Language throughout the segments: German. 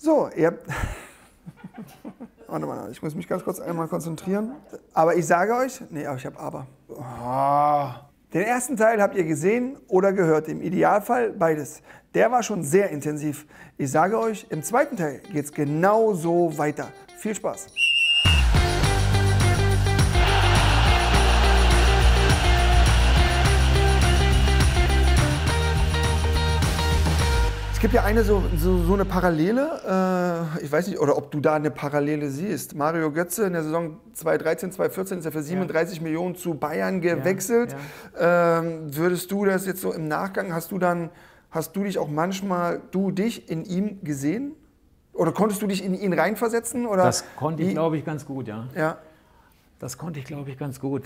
So, ihr habt... Warte mal, ich muss mich ganz kurz einmal konzentrieren. Aber ich sage euch... Nee, aber ich habe aber. Oh. Den ersten Teil habt ihr gesehen oder gehört. Im Idealfall beides. Der war schon sehr intensiv. Ich sage euch, im zweiten Teil geht es genauso weiter. Viel Spaß. Es gibt ja so eine Parallele, ich weiß nicht, oder ob du da eine Parallele siehst. Mario Götze in der Saison 2013, 2014 ist er für 37 Millionen zu Bayern gewechselt. Würdest du das jetzt so im Nachgang, hast du dich auch manchmal, in ihm gesehen? Oder konntest du dich in ihn reinversetzen? Oder das konnte ich, glaube ich, ganz gut, ja. Das konnte ich, glaube ich, ganz gut.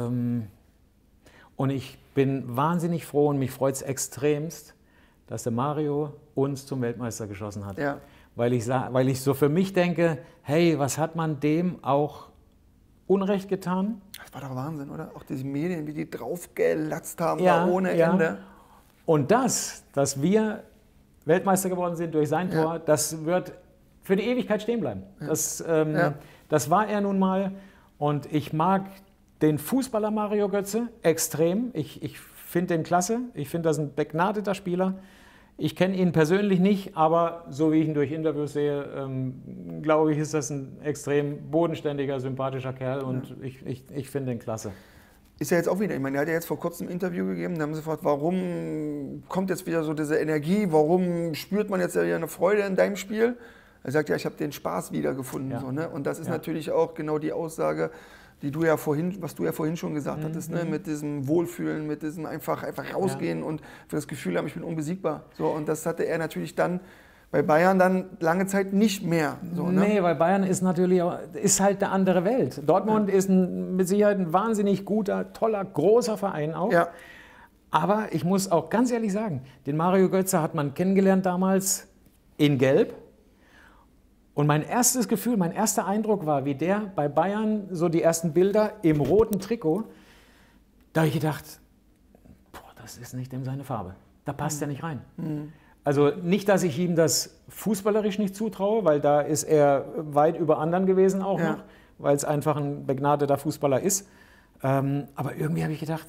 Und ich bin wahnsinnig froh und mich freut es extremst, dass der Mario uns zum Weltmeister geschossen hat. Ja. Weil ich so für mich denke, hey, was hat man dem auch Unrecht getan? Das war doch Wahnsinn, oder? Auch diese Medien, wie die draufgelatzt haben, da ohne Ende. Und dass wir Weltmeister geworden sind durch sein Tor, das wird für die Ewigkeit stehen bleiben. Ja. Das war er nun mal. Und ich mag den Fußballer Mario Götze extrem. Ich finde den klasse. Ich finde, das ist ein begnadeter Spieler. Ich kenne ihn persönlich nicht, aber so wie ich ihn durch Interviews sehe, glaube ich, ist das ein extrem bodenständiger, sympathischer Kerl und ich finde ihn klasse. Ist ja jetzt auch wieder, ich meine, er hat ja jetzt vor kurzem ein Interview gegeben, da haben sie gefragt, warum kommt jetzt wieder so diese Energie, warum spürt man jetzt ja wieder eine Freude in deinem Spiel? Er sagt, ja, ich habe den Spaß wiedergefunden. Ja. So, ne? Und das ist natürlich auch genau die Aussage, was du ja vorhin schon gesagt hattest, ne? Mit diesem Wohlfühlen, mit diesem einfach rausgehen und für das Gefühl haben, ich bin unbesiegbar. So, und das hatte er natürlich dann bei Bayern dann lange Zeit nicht mehr. So, ne? Nee, weil Bayern ist natürlich ist halt eine andere Welt. Dortmund ist mit Sicherheit ein wahnsinnig guter, toller, großer Verein auch. Ja. Aber ich muss auch ganz ehrlich sagen, den Mario Götze hat man kennengelernt damals in Gelb. Und mein erstes Gefühl, mein erster Eindruck war, wie der bei Bayern, so die ersten Bilder im roten Trikot, da habe ich gedacht, boah, das ist nicht seine Farbe. Da passt er nicht rein. Also nicht, dass ich ihm das fußballerisch nicht zutraue, weil da ist er weit über anderen gewesen auch noch, weil es einfach ein begnadeter Fußballer ist. Aber irgendwie habe ich gedacht,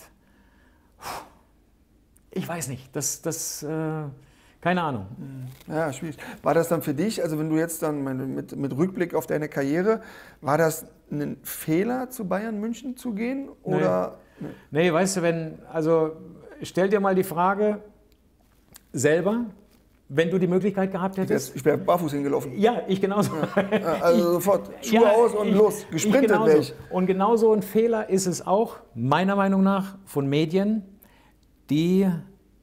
ich weiß nicht, keine Ahnung. Ja, schwierig. War das dann für dich, also wenn du jetzt dann mit Rückblick auf deine Karriere, war das ein Fehler, zu Bayern München zu gehen? Oder? Nee, weißt du, also stell dir mal die Frage selber, wenn du die Möglichkeit gehabt hättest. Ich wäre barfuß hingelaufen. Ja, ich genauso. Ja, also sofort Schuhe aus und los, gesprintet wäre ich. Und genauso ein Fehler ist es auch, meiner Meinung nach, von Medien, die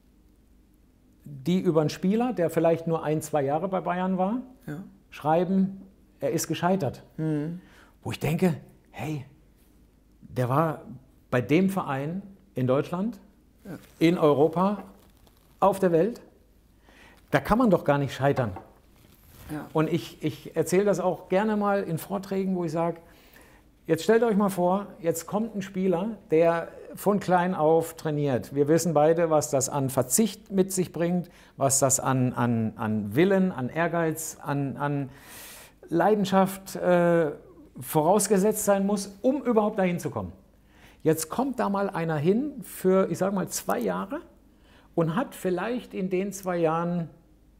über einen Spieler, der vielleicht nur 1-2 Jahre bei Bayern war, schreiben, er ist gescheitert. Wo ich denke, hey, der war bei dem Verein in Deutschland, in Europa, auf der Welt, da kann man doch gar nicht scheitern. Ja. Und ich erzähle das auch gerne mal in Vorträgen, wo ich sage, jetzt stellt euch mal vor, jetzt kommt ein Spieler, der von klein auf trainiert. Wir wissen beide, was das an Verzicht mit sich bringt, was das an Willen, an Ehrgeiz, an Leidenschaft vorausgesetzt sein muss, um überhaupt dahin zu kommen. Jetzt kommt da mal einer hin für, ich sage mal, 2 Jahre und hat vielleicht in den 2 Jahren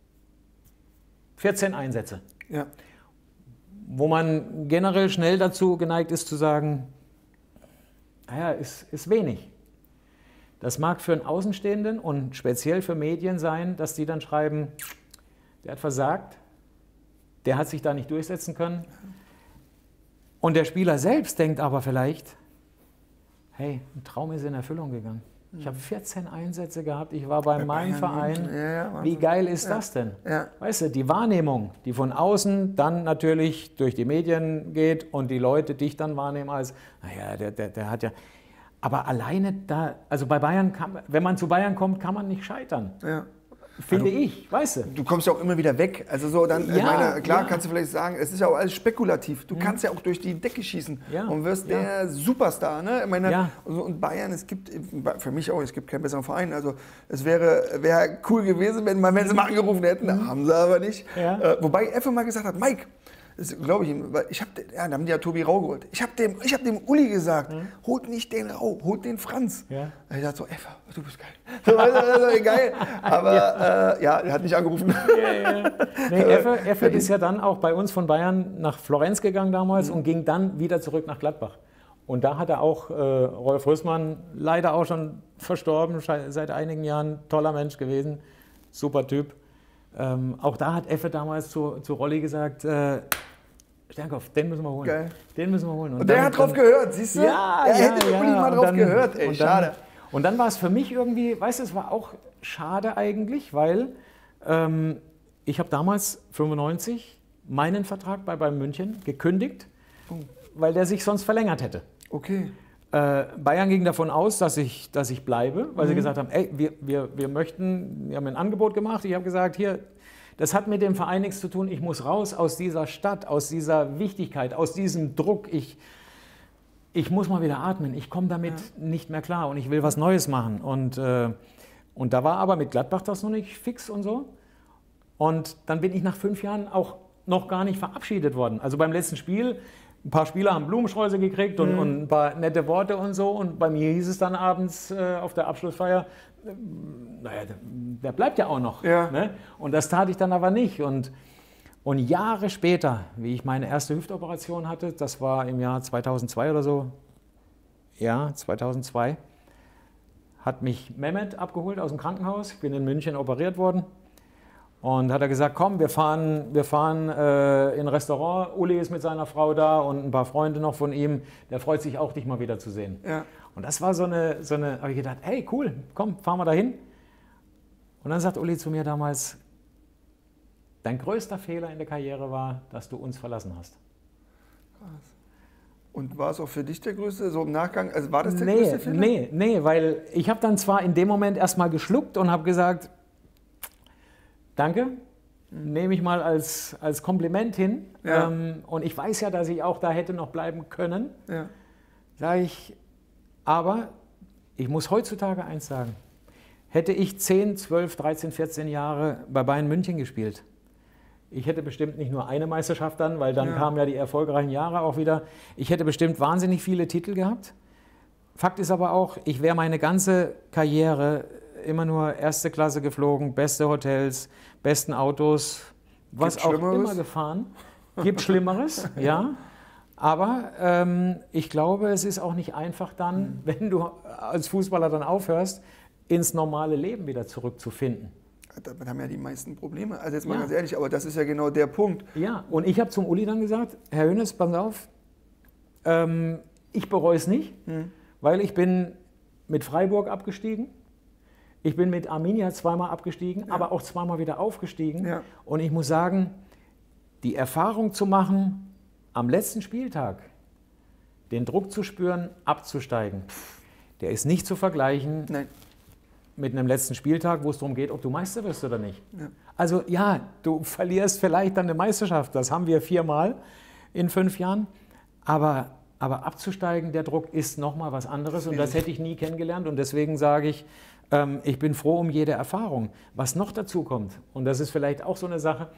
14 Einsätze. Ja. Wo man generell schnell dazu geneigt ist zu sagen, naja, ist wenig. Das mag für einen Außenstehenden und speziell für Medien sein, dass die dann schreiben, der hat versagt, der hat sich da nicht durchsetzen können. Und der Spieler selbst denkt aber vielleicht, hey, ein Traum ist in Erfüllung gegangen. Ich habe 14 Einsätze gehabt, ich war bei meinem Verein. Wie geil ist das denn? Ja. Weißt du, die Wahrnehmung, die von außen dann natürlich durch die Medien geht und die Leute dich dann wahrnehmen als, naja, der hat ja... Aber alleine da, also bei Bayern, wenn man zu Bayern kommt, kann man nicht scheitern. Ja. Finde ich, weißt du. Du kommst ja auch immer wieder weg. Also so dann, Ja, ich meine, klar ja. kannst du vielleicht sagen, es ist ja auch alles spekulativ. Du kannst ja auch durch die Decke schießen und wirst der Superstar. Ne? Ich meine, und Bayern, es gibt, für mich auch, es gibt keinen besseren Verein. Also es wäre cool gewesen, wenn sie mal angerufen hätten. Haben sie aber nicht. Ja. Wobei Effe mal gesagt hat, Mike, das glaube ich ihm, weil da haben die ja Tobi Rau geholt. Ich hab dem Uli gesagt, holt nicht den Rau, holt den Franz. Ja. Ich dachte so, Effe, du bist geil. So, also, geil. Aber er hat nicht angerufen. Nee, Effe ist ja dann auch bei uns von Bayern nach Florenz gegangen damals und ging dann wieder zurück nach Gladbach. Und da hat er auch Rolf Rüssmann, leider auch schon verstorben, seit einigen Jahren, toller Mensch gewesen, super Typ. Auch da hat Effe damals zu Rolli gesagt, Sternkopf, den müssen wir holen. Geil. Den müssen wir holen. Und der hat drauf gehört, siehst du? Ja, er hätte wirklich mal drauf gehört, ey, schade. Und dann war es für mich irgendwie, weißt du, es war auch schade eigentlich, weil ich habe damals, 95, meinen Vertrag bei Bayern München gekündigt, weil der sich sonst verlängert hätte. Okay. Bayern ging davon aus, dass ich bleibe, weil sie gesagt haben, ey, wir haben ein Angebot gemacht. Ich habe gesagt, hier, das hat mit dem Verein nichts zu tun. Ich muss raus aus dieser Stadt, aus dieser Wichtigkeit, aus diesem Druck. Ich muss mal wieder atmen. Ich komme damit nicht mehr klar und ich will was Neues machen. Und da war aber mit Gladbach das noch nicht fix und so. Und dann bin ich nach 5 Jahren auch noch gar nicht verabschiedet worden. Also beim letzten Spiel, ein paar Spieler haben Blumensträuße gekriegt und ein paar nette Worte und so. Und bei mir hieß es dann abends auf der Abschlussfeier, naja, der bleibt ja auch noch. Ja. Ne? Und das tat ich dann aber nicht. Und Jahre später, wie ich meine erste Hüftoperation hatte, das war im Jahr 2002 oder so, ja, 2002, hat mich Mehmet abgeholt aus dem Krankenhaus. Ich bin in München operiert worden. Und hat er gesagt, komm, wir fahren in ein Restaurant. Uli ist mit seiner Frau da und ein paar Freunde noch von ihm. Der freut sich auch, dich mal wieder zu sehen. Ja. Und das war so eine, habe ich gedacht, hey, cool, komm, fahren wir da hin. Und dann sagt Uli zu mir damals, dein größter Fehler in der Karriere war, dass du uns verlassen hast. Krass. Und war es auch für dich der größte, so im Nachgang, also war das der größte Fehler? Nee, weil ich habe dann zwar in dem Moment erstmal geschluckt und habe gesagt, danke, nehme ich mal als Kompliment hin. Ja. Und ich weiß ja, dass ich auch da hätte noch bleiben können. Ja. Sage ich, aber ich muss heutzutage eins sagen. Hätte ich 10, 12, 13, 14 Jahre bei Bayern München gespielt, ich hätte bestimmt nicht nur eine Meisterschaft dann, weil dann kamen ja die erfolgreichen Jahre auch wieder. Ich hätte bestimmt wahnsinnig viele Titel gehabt. Fakt ist aber auch, ich wäre meine ganze Karriere immer nur erste Klasse geflogen, beste Hotels, besten Autos, was auch immer gefahren. Gibt Schlimmeres, ja. Aber ich glaube, es ist auch nicht einfach dann, wenn du als Fußballer dann aufhörst, ins normale Leben wieder zurückzufinden. Damit haben ja die meisten Probleme. Also jetzt mal ganz ehrlich, aber das ist ja genau der Punkt. Ja, und ich habe zum Uli dann gesagt, Herr Hoeneß, pass auf, ich bereue es nicht, weil ich bin mit Freiburg abgestiegen. Ich bin mit Arminia zweimal abgestiegen, aber auch zweimal wieder aufgestiegen. Ja. Und ich muss sagen, die Erfahrung zu machen, am letzten Spieltag den Druck zu spüren, abzusteigen, der ist nicht zu vergleichen mit einem letzten Spieltag, wo es darum geht, ob du Meister wirst oder nicht. Ja. Also ja, du verlierst vielleicht dann eine Meisterschaft, das haben wir 4-mal in 5 Jahren, aber abzusteigen, der Druck ist nochmal was anderes und das hätte ich nie kennengelernt und deswegen sage ich, ich bin froh um jede Erfahrung. Was noch dazu kommt, und das ist vielleicht auch so eine Sache,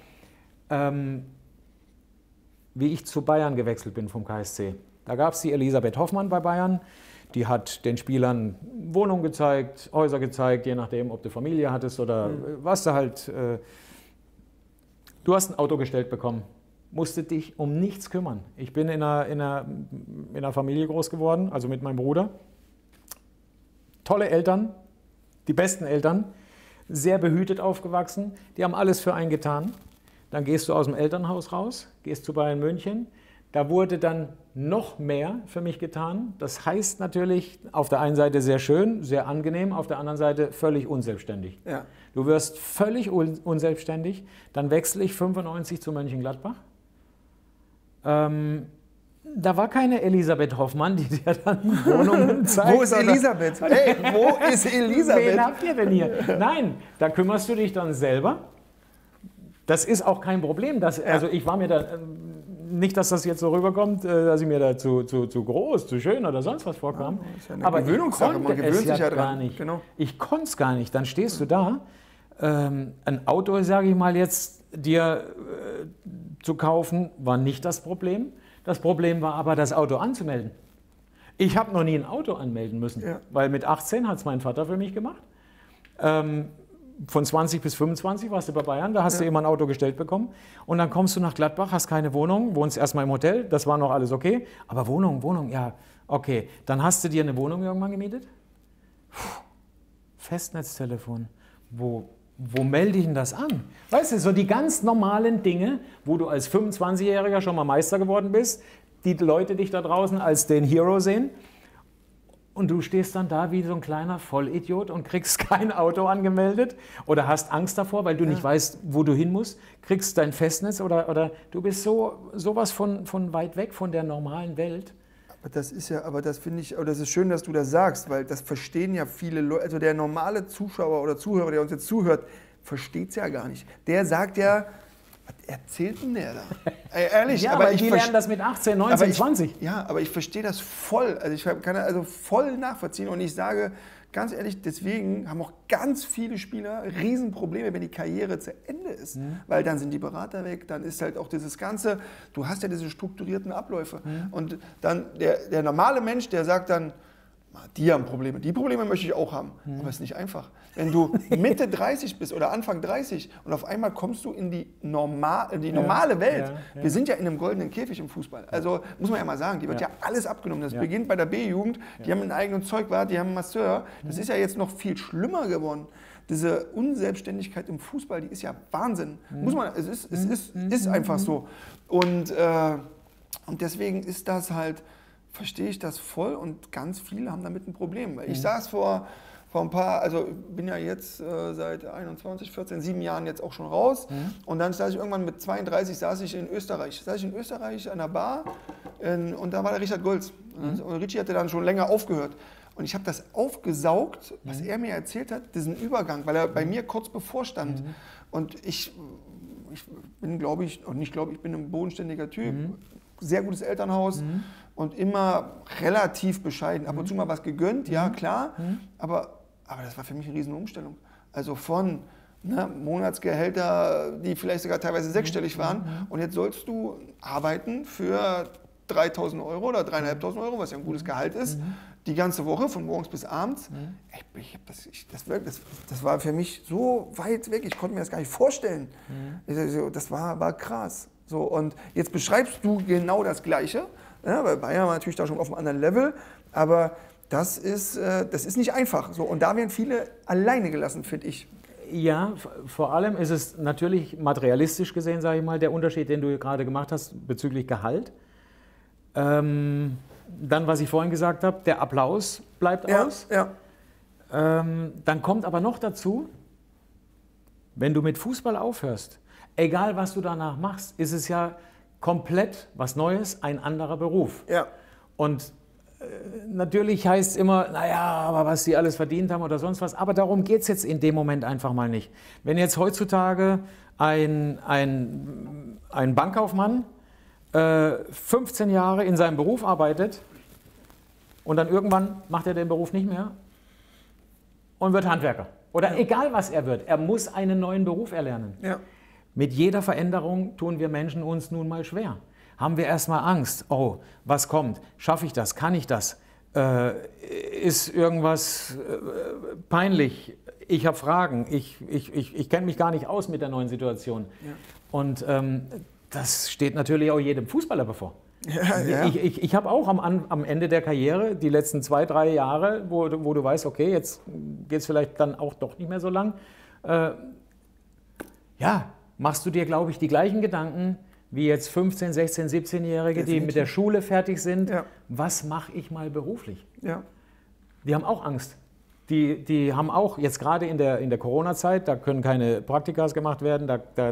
wie ich zu Bayern gewechselt bin vom KSC. Da gab es die Elisabeth Hoffmann bei Bayern, die hat den Spielern Wohnungen gezeigt, Häuser gezeigt, je nachdem, ob du Familie hattest oder was du halt. Du hast ein Auto gestellt bekommen, musste dich um nichts kümmern. Ich bin in einer Familie groß geworden, also mit meinem Bruder. Tolle Eltern. Die besten Eltern, sehr behütet aufgewachsen, die haben alles für einen getan. Dann gehst du aus dem Elternhaus raus, gehst zu Bayern München. Da wurde dann noch mehr für mich getan. Das heißt natürlich, auf der einen Seite sehr schön, sehr angenehm, auf der anderen Seite völlig unselbstständig. Ja. Du wirst völlig unselbstständig. Dann wechsle ich 95 zu Mönchengladbach. Da war keine Elisabeth Hoffmann, die dir dann Wohnungen zeigt. Wo ist Elisabeth? Hey, wo ist Elisabeth? Wen habt ihr denn hier? Nein, da kümmerst du dich dann selber. Das ist auch kein Problem. Also ich war mir da, nicht, dass das jetzt so rüberkommt, dass ich mir da zu groß, zu schön oder sonst was vorkam. Ja, ist ja eine aber Gewöhnungssache, man gewöhnt sich ja dran. gar nicht. Genau. Ich konnte es gar nicht. Dann stehst du da, ein Auto, sage ich mal jetzt, dir zu kaufen, war nicht das Problem. Das Problem war aber, das Auto anzumelden. Ich habe noch nie ein Auto anmelden müssen, weil mit 18 hat es mein Vater für mich gemacht. Von 20 bis 25 warst du bei Bayern, da hast du immer ein Auto gestellt bekommen. Und dann kommst du nach Gladbach, hast keine Wohnung, wohnst erstmal im Hotel, das war noch alles okay. Aber Wohnung, ja, okay. Dann hast du dir eine Wohnung irgendwann gemietet? Festnetztelefon, wo melde ich denn das an? Weißt du, so die ganz normalen Dinge, wo du als 25-Jähriger schon mal Meister geworden bist, die Leute dich da draußen als den Hero sehen und du stehst dann da wie so ein kleiner Vollidiot und kriegst kein Auto angemeldet oder hast Angst davor, weil du nicht weißt, wo du hin musst, kriegst dein Festnetz oder du bist sowas von weit weg von der normalen Welt. Aber das finde ich, das ist schön, dass du das sagst, weil das verstehen ja viele Leute, also der normale Zuschauer oder Zuhörer, der uns jetzt zuhört, versteht es ja gar nicht. Der sagt ja, was erzählt denn der da? Ehrlich, ja, aber die lernen das mit 18, 19, 20. Ja, aber ich verstehe das voll, also ich kann also voll nachvollziehen und ich sage, ganz ehrlich, deswegen haben auch ganz viele Spieler Riesenprobleme, wenn die Karriere zu Ende ist. Weil dann sind die Berater weg, dann ist halt auch dieses Ganze, du hast ja diese strukturierten Abläufe. Und dann der normale Mensch, der sagt dann, die haben Probleme, die Probleme möchte ich auch haben. Aber es ist nicht einfach. Wenn du Mitte 30 bist oder Anfang 30 und auf einmal kommst du in die normale Welt. Wir sind ja in einem goldenen Käfig im Fußball. Also muss man ja mal sagen, die wird ja alles abgenommen. Das beginnt bei der B-Jugend, die haben ein eigenes Zeugwart, die haben einen Masseur. Das ist ja jetzt noch viel schlimmer geworden. Diese Unselbstständigkeit im Fußball, die ist ja Wahnsinn. Es ist einfach so. Und deswegen ist das halt, verstehe ich das voll und ganz viele haben damit ein Problem. Weil ich saß vor ein paar, also bin ja jetzt seit 21, 14, 7 Jahren jetzt auch schon raus und dann saß ich irgendwann mit 32 saß ich in Österreich an der Bar und da war der Richard Goltz und Richie hatte dann schon länger aufgehört. Und ich habe das aufgesaugt, was er mir erzählt hat, diesen Übergang, weil er bei mir kurz bevorstand. Und ich bin, ich bin ein bodenständiger Typ, sehr gutes Elternhaus und immer relativ bescheiden. Ab und zu mal was gegönnt, ja klar, aber das war für mich eine riesen Umstellung. Also von Monatsgehälter, die vielleicht sogar teilweise sechsstellig waren und jetzt sollst du arbeiten für 3.000 Euro oder 3.500 Euro, was ja ein gutes Gehalt ist, die ganze Woche, von morgens bis abends. Das war für mich so weit weg, ich konnte mir das gar nicht vorstellen. Das war krass. So, und jetzt beschreibst du genau das Gleiche, weil Bayern war natürlich da schon auf einem anderen Level, aber das ist nicht einfach. So, und da werden viele alleine gelassen, finde ich. Ja, vor allem ist es natürlich materialistisch gesehen, sage ich mal, der Unterschied, den du gerade gemacht hast bezüglich Gehalt. Dann, was ich vorhin gesagt habe, der Applaus bleibt aus. Ja. Dann kommt aber noch dazu, wenn du mit Fußball aufhörst, egal was du danach machst, ist es ja komplett was Neues, ein anderer Beruf. Ja. Und natürlich heißt es immer, naja, aber was die alles verdient haben oder sonst was, aber darum geht es jetzt in dem Moment einfach mal nicht. Wenn jetzt heutzutage ein Bankkaufmann 15 Jahre in seinem Beruf arbeitet und dann irgendwann macht er den Beruf nicht mehr und wird Handwerker. Oder egal was er wird, er muss einen neuen Beruf erlernen. Ja. Mit jeder Veränderung tun wir Menschen uns nun mal schwer. Haben wir erstmal Angst, oh, was kommt? Schaffe ich das? Kann ich das? Ist irgendwas peinlich? Ich habe Fragen, ich kenne mich gar nicht aus mit der neuen Situation. Ja. Und das steht natürlich auch jedem Fußballer bevor. Ja. Ich habe auch am Ende der Karriere, die letzten 2, 3 Jahre, wo du weißt, okay, jetzt geht es vielleicht dann auch doch nicht mehr so lang, machst du dir, glaube ich, die gleichen Gedanken wie jetzt 15-, 16-, 17-Jährige, die mit der Schule fertig sind. Ja. Was mache ich mal beruflich? Ja. Die haben auch Angst. Die haben auch jetzt gerade in der Corona-Zeit, da können keine Praktikas gemacht werden,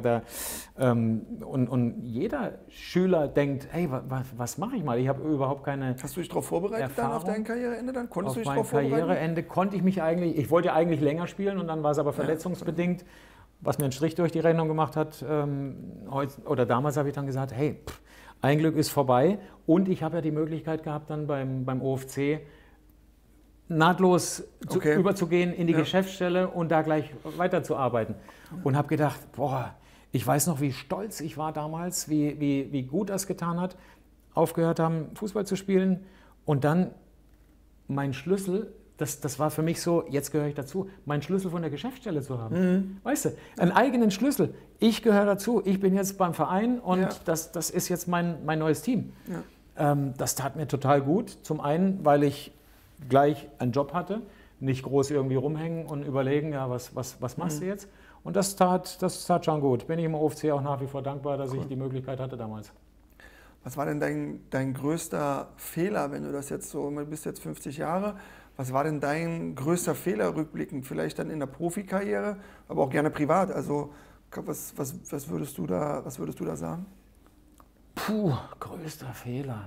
und jeder Schüler denkt, hey, was mache ich mal? Ich habe überhaupt keine Hast du dich darauf vorbereitet Erfahrung. dann auf dein Karriereende? Dann konntest du dich darauf vorbereiten? Auf mein Karriereende konnte ich mich eigentlich, ich wollte ja eigentlich länger spielen und dann war es aber verletzungsbedingt, was mir einen Strich durch die Rechnung gemacht hat. Damals habe ich dann gesagt, hey, ein Glück ist vorbei und ich habe ja die Möglichkeit gehabt, dann beim OFC nahtlos überzugehen in die Geschäftsstelle und da gleich weiterzuarbeiten. Und habe gedacht, boah, ich weiß noch, wie stolz ich war damals, wie gut das getan hat, aufgehört haben, Fußball zu spielen. Und dann mein Schlüssel, das war für mich so, jetzt gehöre ich dazu, meinen Schlüssel von der Geschäftsstelle zu haben. Mhm. Weißt du, einen eigenen Schlüssel. Ich gehöre dazu, ich bin jetzt beim Verein und das ist jetzt mein neues Team. Ja. Das tat mir total gut. Zum einen, weil ich gleich einen Job hatte, nicht groß irgendwie rumhängen und überlegen, ja, was machst du jetzt? Und das tat schon gut. Bin ich im OFC auch nach wie vor dankbar, dass ich die Möglichkeit hatte damals. Was war denn dein größter Fehler, wenn du das jetzt so, du bist jetzt 50 Jahre, was war denn dein größter Fehler rückblickend, vielleicht dann in der Profikarriere, aber auch gerne privat? Also was würdest du da sagen? Puh, größter Fehler.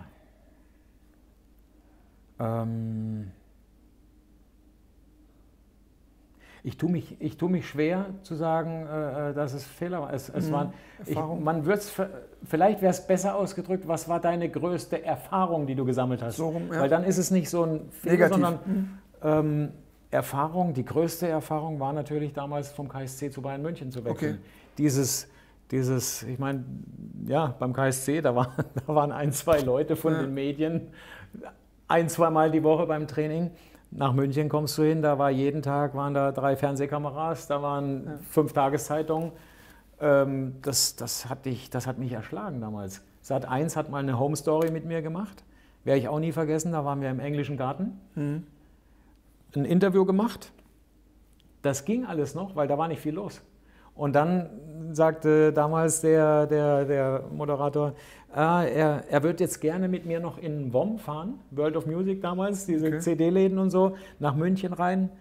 Ich tue mich schwer zu sagen, dass es Fehler war. Vielleicht wäre es besser ausgedrückt, was war deine größte Erfahrung, die du gesammelt hast? So rum, ja. Weil dann ist es nicht so ein Fehler, sondern Erfahrung, die größte Erfahrung war natürlich damals vom KSC zu Bayern München zu wechseln. Okay. Ich meine, ja, beim KSC, da waren 1, 2 Leute von den Medien, 1, 2 Mal die Woche beim Training. Nach München kommst du hin, da war jeden Tag, waren da 3 Fernsehkameras, da waren 5 Tageszeitungen. Das hat mich erschlagen damals. Sat.1 hat mal eine Home Story mit mir gemacht, werde ich auch nie vergessen, da waren wir im englischen Garten. Ein Interview gemacht, das ging alles noch, weil da war nicht viel los. Und dann sagte damals der Moderator, er wird jetzt gerne mit mir noch in WOM fahren, World of Music damals, diese CD-Läden und so, nach München rein.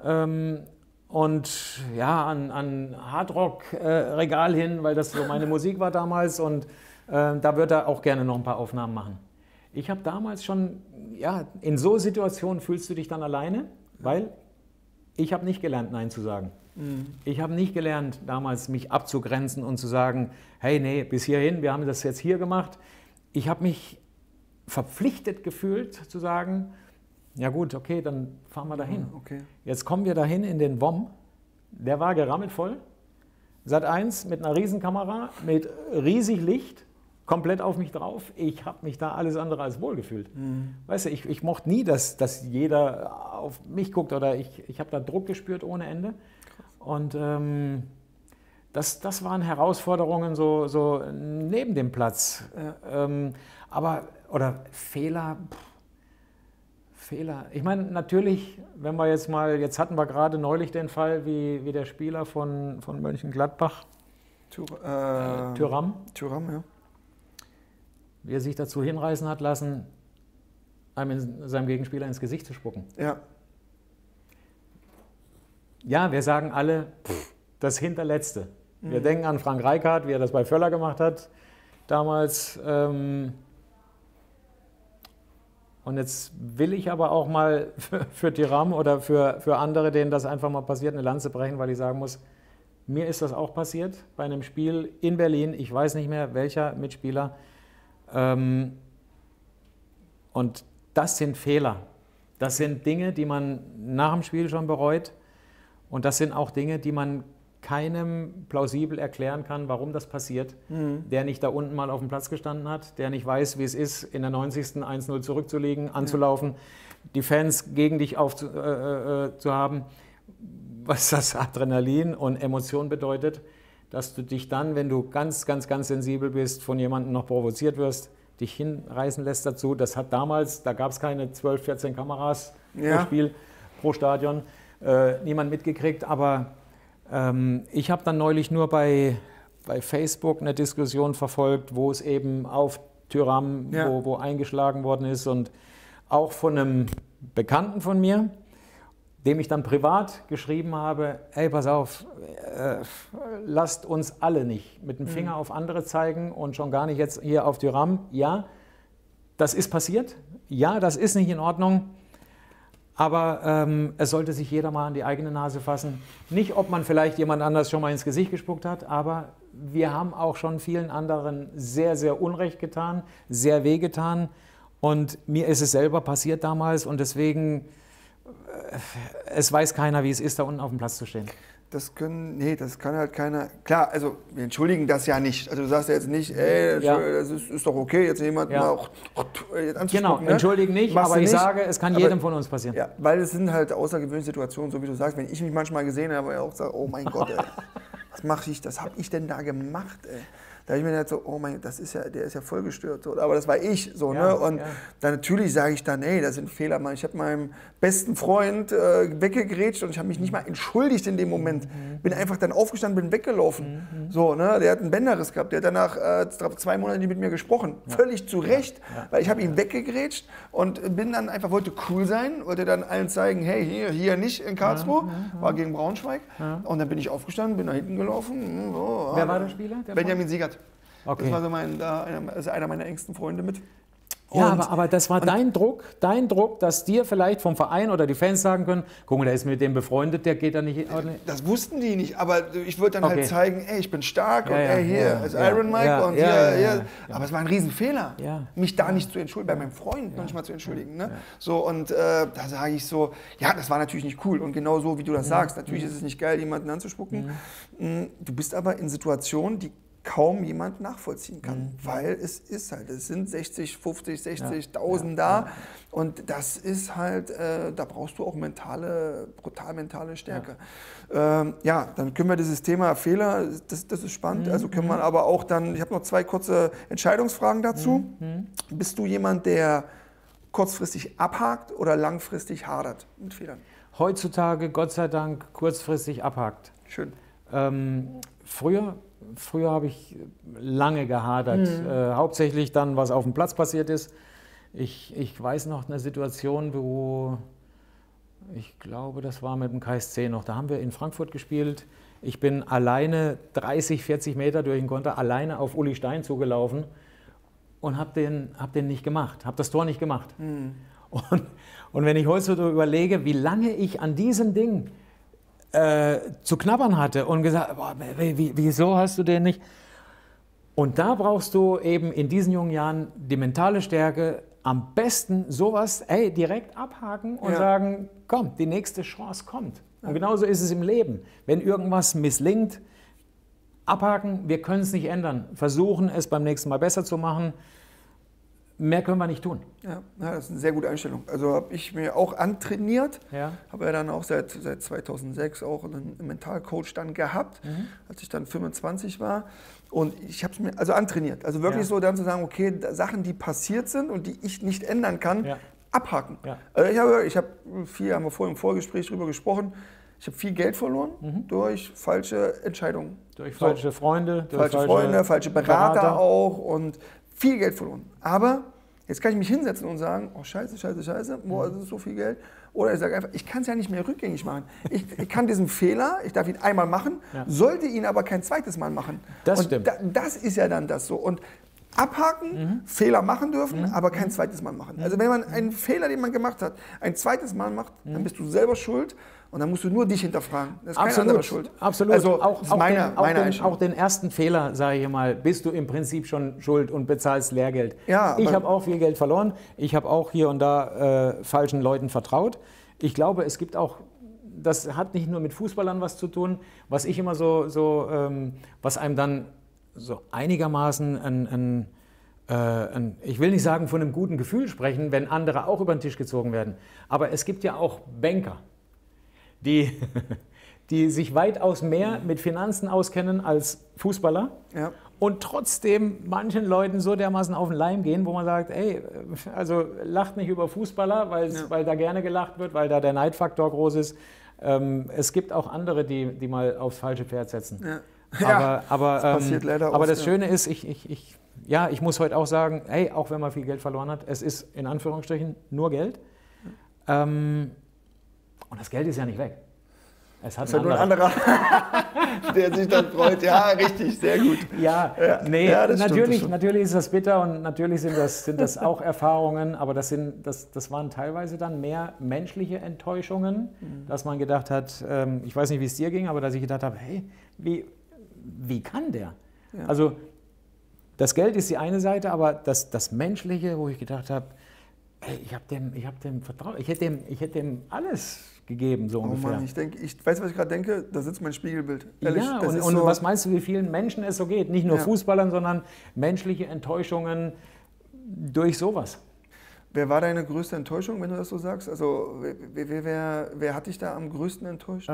Und ja, an Hardrock-Regal hin, weil das so meine Musik war damals. Und da wird er auch gerne noch ein paar Aufnahmen machen. Ich habe damals schon, ja, in so Situationen fühlst du dich dann alleine, weil ich habe nicht gelernt, Nein zu sagen. Ich habe nicht gelernt, damals mich abzugrenzen und zu sagen, hey, nee, bis hierhin, wir haben das jetzt hier gemacht. Ich habe mich verpflichtet gefühlt, zu sagen, ja gut, okay, dann fahren wir dahin. Okay. Jetzt kommen wir dahin in den WOM, der war gerammelt voll, Sat.1 mit einer Riesenkamera, mit riesig Licht, komplett auf mich drauf. Ich habe mich da alles andere als wohl gefühlt. Weißt du, ich mochte nie, dass jeder auf mich guckt oder ich habe da Druck gespürt ohne Ende. Und das waren Herausforderungen so neben dem Platz. Oder Fehler. Ich meine, natürlich, wenn wir jetzt hatten wir gerade neulich den Fall, wie der Spieler von Mönchengladbach, Thuram, ja. Wie er sich dazu hinreißen hat lassen, seinem Gegenspieler ins Gesicht zu spucken. Ja. Ja, wir sagen alle, das Hinterletzte. Wir denken an Frank Rijkaard, wie er das bei Völler gemacht hat damals. Und jetzt will ich aber auch mal für Thuram oder für andere, denen das einfach mal passiert, eine Lanze brechen, weil ich sagen muss, mir ist das auch passiert bei einem Spiel in Berlin. Ich weiß nicht mehr, welcher Mitspieler. Und das sind Fehler. Das sind Dinge, die man nach dem Spiel schon bereut. Und das sind auch Dinge, die man keinem plausibel erklären kann, warum das passiert, der nicht da unten mal auf dem Platz gestanden hat, der nicht weiß, wie es ist, in der 90. 1-0 zurückzulegen, anzulaufen, die Fans gegen dich zu haben, was das Adrenalin und Emotion bedeutet, dass du dich dann, wenn du ganz, ganz, ganz sensibel bist, von jemandem noch provoziert wirst, dich hinreißen lässt dazu. Das hat damals, da gab es keine 12, 14 Kameras pro Spiel, pro Stadion, niemand mitgekriegt, aber ich habe dann neulich nur bei Facebook eine Diskussion verfolgt, wo es eben auf Thuram, wo eingeschlagen worden ist und auch von einem Bekannten von mir, dem ich dann privat geschrieben habe, hey, pass auf, lasst uns alle nicht mit dem Finger auf andere zeigen und schon gar nicht jetzt hier auf Thuram. Ja, das ist passiert. Ja, das ist nicht in Ordnung. Aber es sollte sich jeder mal an die eigene Nase fassen. Nicht, ob man vielleicht jemand anders schon mal ins Gesicht gespuckt hat, aber wir haben auch schon vielen anderen sehr, sehr Unrecht getan, sehr wehgetan. Und mir ist es selber passiert damals und deswegen, es weiß keiner, wie es ist, da unten auf dem Platz zu stehen. Das kann halt keiner. Klar, also wir entschuldigen das ja nicht. Also du sagst ja jetzt nicht, ey, das ist doch okay, jetzt jemanden mal auch anzuspucken. Genau, entschuldigen nicht, aber ich sage, es kann jedem von uns passieren. Ja, weil es sind halt außergewöhnliche Situationen, so wie du sagst. Wenn ich mich manchmal gesehen habe, ja auch sage, oh mein Gott, ey, was habe ich denn da gemacht, ey? Da habe ich mir gedacht, so, oh mein, der ist ja voll gestört. So. Aber das war ich. So, ne? Und dann natürlich sage ich dann, hey, das sind Fehler. Ich habe meinem besten Freund weggegrätscht und ich habe mich nicht mal entschuldigt in dem Moment. Bin einfach dann aufgestanden, bin weggelaufen. So, ne? Der hat einen Bänderriss gehabt. Der hat danach 2 Monate nicht mit mir gesprochen. Völlig zu Recht, weil ich habe ihn weggegrätscht und bin dann einfach, wollte cool sein, wollte dann allen zeigen, hey, hier nicht in Karlsruhe, war gegen Braunschweig. Und dann bin ich aufgestanden, bin nach hinten gelaufen. So, wer war der Spieler? Benjamin Siegert. Okay. Das war so einer meiner engsten Freunde mit. Ja, aber das war dein Druck, dass dir vielleicht vom Verein oder die Fans sagen können, guck mal, der ist mit dem befreundet, der geht da nicht. Das wussten die nicht, aber ich würde dann halt zeigen, ey, ich bin stark und hier ist Iron Mike und hier. Aber es war ein Riesenfehler, mich da nicht zu entschuldigen, bei meinem Freund noch nicht mal zu entschuldigen. Ne? So, und da sage ich so, ja, das war natürlich nicht cool und genau so, wie du das sagst. Natürlich ist es nicht geil, jemanden anzuspucken. Du bist aber in Situationen, die kaum jemand nachvollziehen kann, weil es sind 60, 50, 60.000 da und das ist halt, da brauchst du auch brutal mentale Stärke. Dann können wir dieses Thema Fehler, das ist spannend, also können wir aber auch dann, ich habe noch 2 kurze Entscheidungsfragen dazu. Bist du jemand, der kurzfristig abhakt oder langfristig hadert mit Fehlern? Heutzutage, Gott sei Dank, kurzfristig abhakt. Schön. Früher habe ich lange gehadert, hauptsächlich dann, was auf dem Platz passiert ist. Ich weiß noch eine Situation, wo, ich glaube, das war mit dem KSC noch, da haben wir in Frankfurt gespielt. Ich bin alleine 30, 40 Meter durch den Konter, alleine auf Uli Stein zugelaufen und hab den nicht gemacht, habe das Tor nicht gemacht. Und wenn ich heute so überlege, wie lange ich an diesem Ding zu knabbern hatte und gesagt, boah, wieso hast du den nicht? Und da brauchst du eben in diesen jungen Jahren die mentale Stärke, am besten sowas direkt abhaken und sagen, komm, die nächste Chance kommt. Und genauso ist es im Leben. Wenn irgendwas misslingt, abhaken, wir können es nicht ändern. Versuchen es beim nächsten Mal besser zu machen. Mehr können wir nicht tun. Ja, das ist eine sehr gute Einstellung. Also habe ich mir auch antrainiert, habe ja dann auch seit 2006 auch einen Mentalcoach dann gehabt, als ich dann 25 war. Und ich habe es mir also antrainiert. Also wirklich so dann zu sagen, okay, Sachen, die passiert sind und die ich nicht ändern kann, abhaken. Ja. Also ich habe viel, haben wir vorhin im Vorgespräch drüber gesprochen, ich habe viel Geld verloren durch falsche Entscheidungen. Durch falsche Freunde. Falsche Berater auch und viel Geld verloren. Aber jetzt kann ich mich hinsetzen und sagen, oh scheiße, boah, das ist so viel Geld. Oder ich sage einfach, ich kann es ja nicht mehr rückgängig machen. Ich kann diesen Fehler, ich darf ihn einmal machen, sollte ihn aber kein zweites Mal machen. Das stimmt. Das ist ja dann das so. Und abhaken, Fehler machen dürfen, aber kein zweites Mal machen. Also wenn man einen Fehler, den man gemacht hat, ein zweites Mal macht, dann bist du selber schuld und dann musst du nur dich hinterfragen. Das ist keine andere Schuld. Absolut. Also auch den ersten Fehler, sage ich mal, bist du im Prinzip schon schuld und bezahlst Lehrgeld. Ja, ich habe auch viel Geld verloren. Ich habe auch hier und da falschen Leuten vertraut. Ich glaube, es gibt auch, das hat nicht nur mit Fußballern was zu tun, was ich immer was einem dann so einigermaßen ich will nicht sagen von einem guten Gefühl sprechen, wenn andere auch über den Tisch gezogen werden. Aber es gibt ja auch Banker, die sich weitaus mehr mit Finanzen auskennen als Fußballer und trotzdem manchen Leuten so dermaßen auf den Leim gehen, wo man sagt, ey, also lacht nicht über Fußballer, weil da gerne gelacht wird, weil da der Neidfaktor groß ist. Es gibt auch andere, die mal aufs falsche Pferd setzen. Ja. Aber das passiert leider aber das Schöne ist, ich muss heute auch sagen, hey, auch wenn man viel Geld verloren hat, es ist in Anführungsstrichen nur Geld. Und das Geld ist ja nicht weg. Es hat das ist ja nur ein anderer, der sich dann freut. Ja, richtig, sehr gut. Ja, nee, natürlich ist das bitter und natürlich sind das auch Erfahrungen, aber das waren teilweise dann mehr menschliche Enttäuschungen, dass man gedacht hat, ich weiß nicht, wie es dir ging, aber dass ich gedacht habe, hey, wie kann der? Ja. Also das Geld ist die eine Seite, aber das Menschliche, wo ich gedacht habe, hey, ich hab dem vertraut, ich hätte dem alles gegeben, so ungefähr. Mann, ich weiß, was ich gerade denke, da sitzt mein Spiegelbild. Ehrlich, ja, und so, was meinst du, wie vielen Menschen es so geht? Nicht nur Fußballern, sondern menschliche Enttäuschungen durch sowas. Wer war deine größte Enttäuschung, wenn du das so sagst? Also wer hat dich da am größten enttäuscht?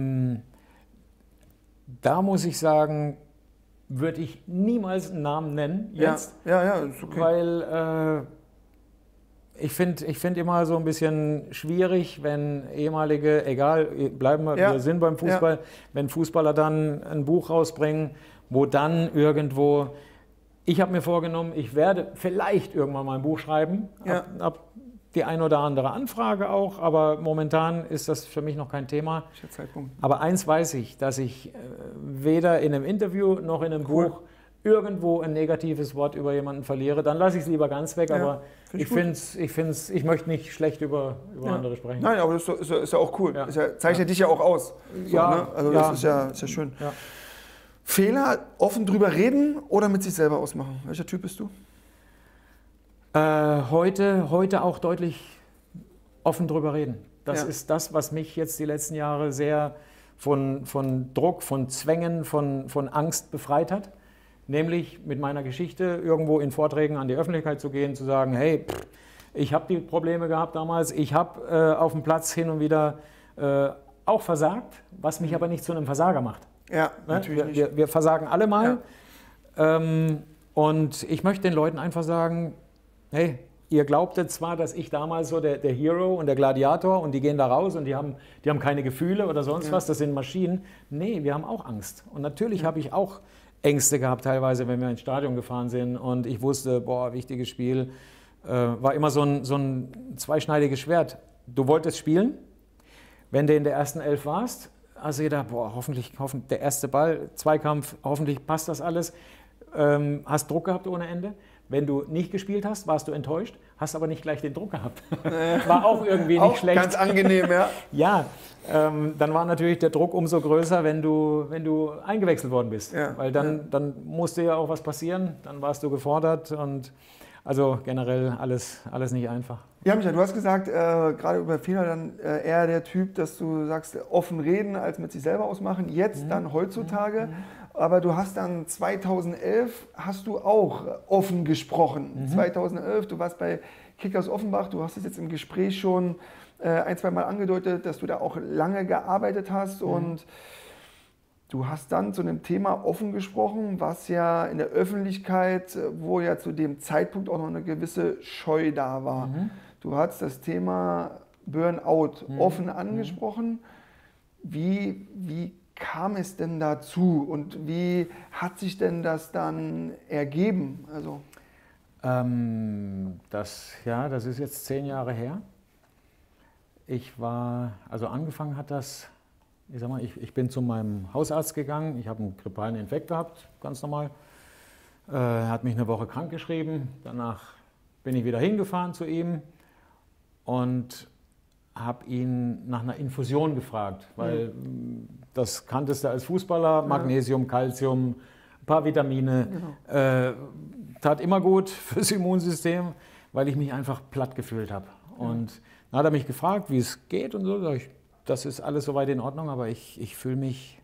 Da muss ich sagen, würde ich niemals einen Namen nennen jetzt. Ja, ist okay. Weil ich finde immer so ein bisschen schwierig, wenn ehemalige, egal, wir sind beim Fußball, wenn Fußballer dann ein Buch rausbringen, wo dann irgendwo, ich habe mir vorgenommen, ich werde vielleicht irgendwann mal ein Buch schreiben, ab die ein oder andere Anfrage auch, aber momentan ist das für mich noch kein Thema. Zeitpunkt. Aber eins weiß ich, dass ich weder in einem Interview noch in einem Buch irgendwo ein negatives Wort über jemanden verliere, dann lasse ich es lieber ganz weg, aber ich möchte nicht schlecht über andere sprechen. Nein, aber das ist ja auch cool. Ja. Zeichnet dich ja auch aus. So, ne? Also das ist ja schön. Ja. Fehler offen drüber reden oder mit sich selber ausmachen? Welcher Typ bist du? Heute auch deutlich offen drüber reden. Das ist das, was mich jetzt die letzten Jahre sehr von Druck, von Zwängen, von Angst befreit hat. Nämlich mit meiner Geschichte irgendwo in Vorträgen an die Öffentlichkeit zu gehen, zu sagen, hey, ich habe die Probleme gehabt damals, ich habe auf dem Platz hin und wieder auch versagt, was mich aber nicht zu einem Versager macht. Ja, natürlich nicht. Wir versagen alle mal. Ja. Und ich möchte den Leuten einfach sagen, hey, ihr glaubtet zwar, dass ich damals so der Hero und der Gladiator und die gehen da raus und die haben keine Gefühle oder sonst was, das sind Maschinen. Nee, wir haben auch Angst. Und natürlich habe ich auch Ängste gehabt teilweise, wenn wir ins Stadion gefahren sind und ich wusste, wichtiges Spiel, war immer so ein zweischneidiges Schwert. Du wolltest spielen, wenn du in der ersten 11 warst, hast du gedacht, hoffentlich der erste Ball, Zweikampf, hoffentlich passt das alles, hast Druck gehabt ohne Ende. Wenn du nicht gespielt hast, warst du enttäuscht, hast aber nicht gleich den Druck gehabt. War auch irgendwie nicht schlecht. Ganz angenehm, ja. Ja, dann war natürlich der Druck umso größer, wenn du eingewechselt worden bist. Ja, weil dann musste ja auch was passieren, dann warst du gefordert und also generell alles nicht einfach. Ja, Michael, du hast gesagt, gerade über Fehler dann eher der Typ, dass du sagst, offen reden als mit sich selber ausmachen, jetzt dann heutzutage. Aber du hast dann 2011 hast du auch offen gesprochen. 2011, du warst bei Kickers Offenbach, du hast es jetzt im Gespräch schon ein, zwei Mal angedeutet, dass du da auch lange gearbeitet hast und du hast dann zu einem Thema offen gesprochen, was ja in der Öffentlichkeit, wo ja zu dem Zeitpunkt auch noch eine gewisse Scheu da war. Du hast das Thema Burnout offen angesprochen. Wie kam es denn dazu und wie hat sich denn das dann ergeben? Also das ist jetzt 10 Jahre her. Angefangen hat das, ich bin zu meinem Hausarzt gegangen, ich habe einen grippalen Infekt gehabt, ganz normal. Er hat mich eine Woche krank geschrieben, danach bin ich wieder hingefahren zu ihm und habe ihn nach einer Infusion gefragt, weil das kanntest du als Fußballer, Magnesium, Calcium, ein paar Vitamine, tat immer gut fürs Immunsystem, weil ich mich einfach platt gefühlt habe. Und dann hat er mich gefragt, wie es geht und so, sag ich, das ist alles soweit in Ordnung, aber ich fühle mich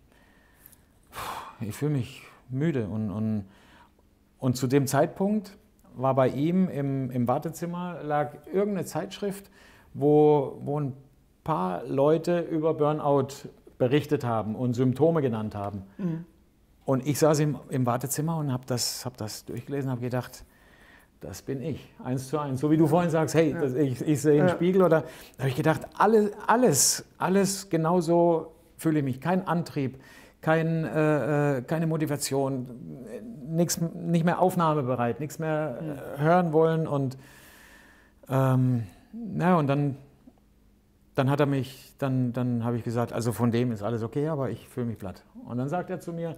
müde und zu dem Zeitpunkt war bei ihm im Wartezimmer lag irgendeine Zeitschrift, wo ein paar Leute über Burnout berichtet haben und Symptome genannt haben. Und ich saß im Wartezimmer und habe das durchgelesen und habe gedacht, das bin ich, 1:1. So wie du vorhin sagst, hey, ich sehe einen Spiegel. Oder da habe ich gedacht, alles genauso fühle ich mich. Kein Antrieb, keine Motivation, nicht mehr aufnahmebereit, nichts mehr hören wollen. Und und dann dann hat er mich, dann habe ich gesagt, also von dem ist alles okay, aber ich fühle mich platt. Und dann sagt er zu mir,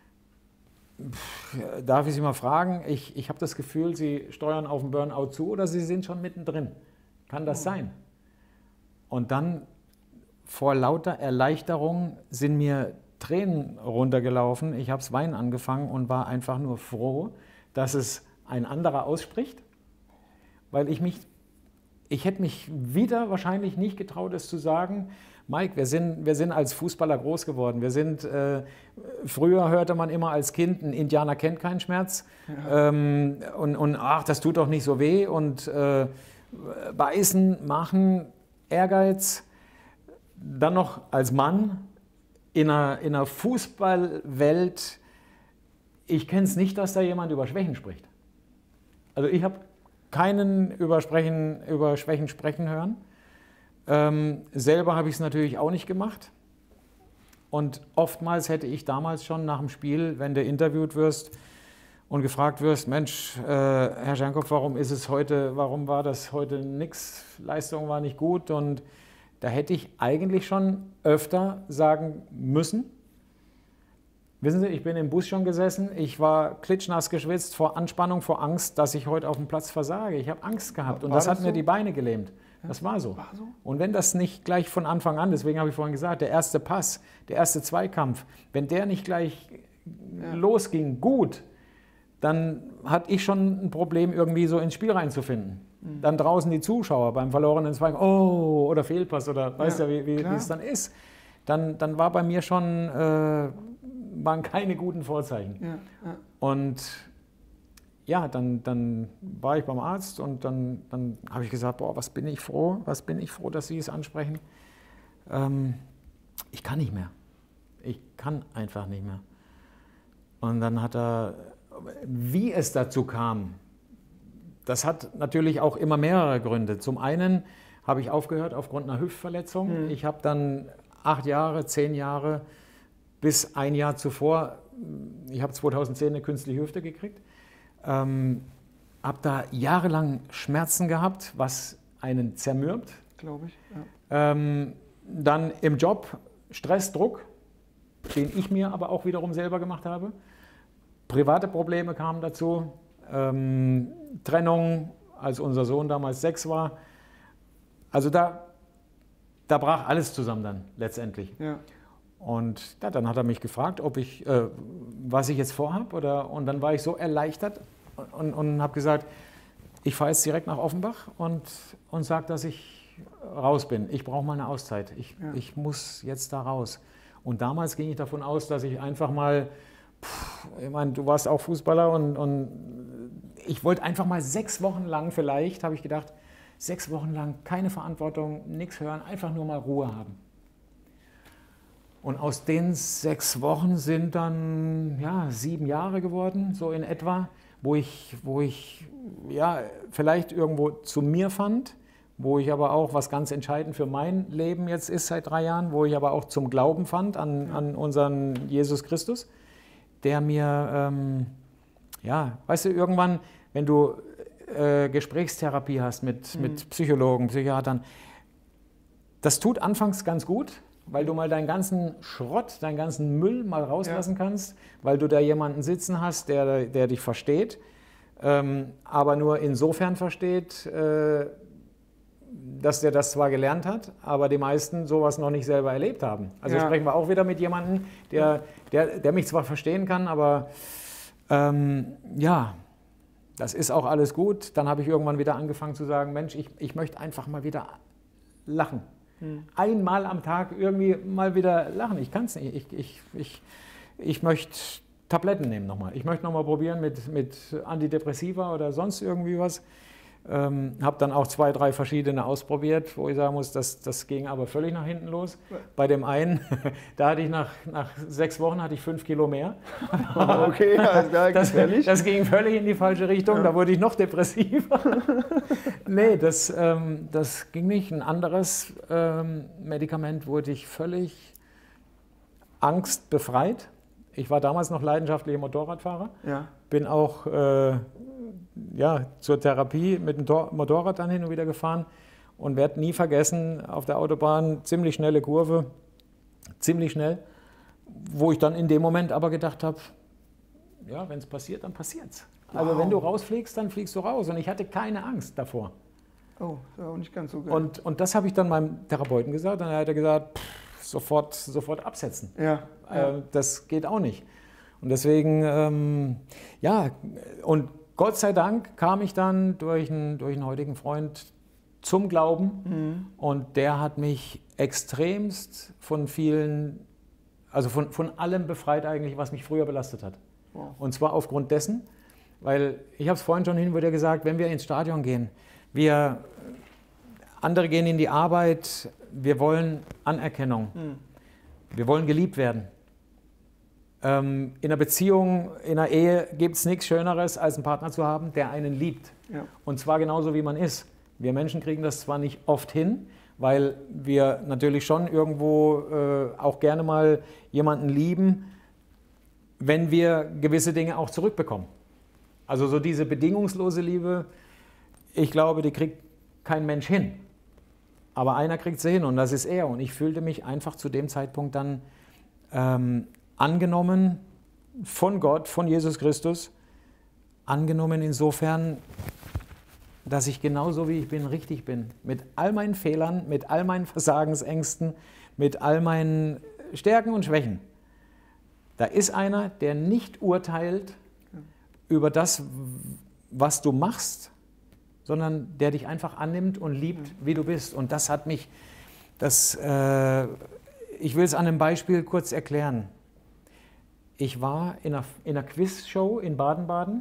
darf ich Sie mal fragen, ich habe das Gefühl, Sie steuern auf den Burnout zu oder Sie sind schon mittendrin. Kann das sein? Und dann vor lauter Erleichterung sind mir Tränen runtergelaufen. Ich habe das Weinen angefangen und war einfach nur froh, dass es ein anderer ausspricht, weil ich hätte mich wieder wahrscheinlich nicht getraut, es zu sagen. Mike, wir sind als Fußballer groß geworden. Früher hörte man immer als Kind, ein Indianer kennt keinen Schmerz. Ja. Und ach, das tut doch nicht so weh. Und beißen, machen, Ehrgeiz. Dann noch als Mann in einer Fußballwelt, ich kenne es nicht, dass da jemand über Schwächen spricht. Also ich habe keinen über Schwächen sprechen hören. Selber habe ich es natürlich auch nicht gemacht. Und oftmals hätte ich damals schon nach dem Spiel, wenn du interviewt wirst und gefragt wirst, Mensch, Herr Schenkow, warum war das heute nix, Leistung war nicht gut, und da hätte ich eigentlich schon öfter sagen müssen. Wissen Sie, ich bin im Bus schon gesessen, ich war klitschnass geschwitzt vor Anspannung, vor Angst, dass ich heute auf dem Platz versage. Ich habe Angst gehabt und das hat mir die Beine gelähmt. Das war so. Und wenn das nicht gleich von Anfang an, deswegen habe ich vorhin gesagt, der erste Pass, der erste Zweikampf, wenn der nicht gleich losging, gut, dann hatte ich schon ein Problem, irgendwie so ins Spiel reinzufinden. Dann draußen die Zuschauer beim verlorenen Zweikampf, oh, oder Fehlpass, oder weißt ja, wie es dann ist. Dann war bei mir schon, waren keine guten Vorzeichen. Ja, ja. Und ja, dann war ich beim Arzt und dann habe ich gesagt, boah, was bin ich froh, dass Sie es ansprechen. Ich kann nicht mehr. Ich kann einfach nicht mehr. Und dann hat er, wie es dazu kam, das hat natürlich auch immer mehrere Gründe. Zum einen habe ich aufgehört aufgrund einer Hüftverletzung. Ich habe dann 8 Jahre, 10 Jahre, bis ein Jahr zuvor, ich habe 2010 eine künstliche Hüfte gekriegt, habe da jahrelang Schmerzen gehabt, was einen zermürbt. Glaube ich, ja. Dann im Job Stress, Druck, den ich mir aber auch wiederum selber gemacht habe. Private Probleme kamen dazu, Trennung, als unser Sohn damals 6 war. Also da brach alles zusammen dann letztendlich. Ja. Und ja, dann hat er mich gefragt, was ich jetzt vorhabe. Und dann war ich so erleichtert und habe gesagt, ich fahre jetzt direkt nach Offenbach und sage, dass ich raus bin. Ich brauche mal eine Auszeit. Ich muss jetzt da raus. Und damals ging ich davon aus, dass ich einfach mal, ich meine, du warst auch Fußballer und ich wollte einfach mal 6 Wochen lang vielleicht, habe ich gedacht, 6 Wochen lang keine Verantwortung, nichts hören, einfach nur mal Ruhe haben. Und aus den 6 Wochen sind dann 7 Jahre geworden, so in etwa, wo ich vielleicht irgendwo zu mir fand, wo ich aber auch, was ganz entscheidend für mein Leben jetzt ist seit 3 Jahren, wo ich aber auch zum Glauben fand an unseren Jesus Christus, der mir, weißt du, irgendwann, wenn du Gesprächstherapie hast mit Psychologen, Psychiatern, das tut anfangs ganz gut, weil du mal deinen ganzen Schrott, deinen ganzen Müll mal rauslassen kannst, weil du da jemanden sitzen hast, der dich versteht, aber nur insofern versteht, dass der das zwar gelernt hat, aber die meisten sowas noch nicht selber erlebt haben. Also sprechen wir auch wieder mit jemandem, der mich zwar verstehen kann, aber das ist auch alles gut. Dann habe ich irgendwann wieder angefangen zu sagen, Mensch, ich möchte einfach mal wieder lachen. Einmal am Tag irgendwie mal wieder lachen. Ich kann es nicht. Ich möchte Tabletten nehmen nochmal. Ich möchte nochmal probieren mit Antidepressiva oder sonst irgendwie was. Habe dann auch 2, 3 verschiedene ausprobiert, wo ich sagen muss, das ging aber völlig nach hinten los. Bei dem einen, da hatte ich nach 6 Wochen hatte ich 5 Kilo mehr. Okay, das ging völlig in die falsche Richtung, da wurde ich noch depressiver. Nee, das ging nicht. Ein anderes Medikament wurde ich völlig angstbefreit. Ich war damals noch leidenschaftlicher Motorradfahrer, bin auch zur Therapie mit dem Motorrad dann hin und wieder gefahren und werde nie vergessen, auf der Autobahn, ziemlich schnelle Kurve, ziemlich schnell, wo ich dann in dem Moment aber gedacht habe, ja, wenn es passiert, dann passiert's. Also wenn du rausfliegst, dann fliegst du raus. Und ich hatte keine Angst davor. Oh, das war auch nicht ganz so geil. Und das habe ich dann meinem Therapeuten gesagt. Und er hat gesagt, sofort absetzen. Ja. Das geht auch nicht. Und deswegen, ja, und Gott sei Dank kam ich dann durch einen heutigen Freund zum Glauben. Und der hat mich extremst von vielen, also von allem befreit eigentlich, was mich früher belastet hat. Wow. Und zwar aufgrund dessen, weil ich habe es vorhin schon hin wieder gesagt, wenn wir ins Stadion gehen, andere gehen in die Arbeit, wir wollen Anerkennung, wir wollen geliebt werden. In einer Beziehung, in einer Ehe gibt es nichts Schöneres, als einen Partner zu haben, der einen liebt. Ja. Und zwar genauso, wie man ist. Wir Menschen kriegen das zwar nicht oft hin, weil wir natürlich schon irgendwo auch gerne mal jemanden lieben, wenn wir gewisse Dinge auch zurückbekommen. Also so diese bedingungslose Liebe, ich glaube, die kriegt kein Mensch hin. Aber einer kriegt sie hin und das ist er. Und ich fühlte mich einfach zu dem Zeitpunkt dann angenommen von Gott, von Jesus Christus. Angenommen insofern, dass ich genauso wie ich bin, richtig bin. Mit all meinen Fehlern, mit all meinen Versagensängsten, mit all meinen Stärken und Schwächen. Da ist einer, der nicht urteilt über das, was du machst, sondern der dich einfach annimmt und liebt, wie du bist. Und das hat mich, ich will es an einem Beispiel kurz erklären. Ich war in einer Quizshow in Baden-Baden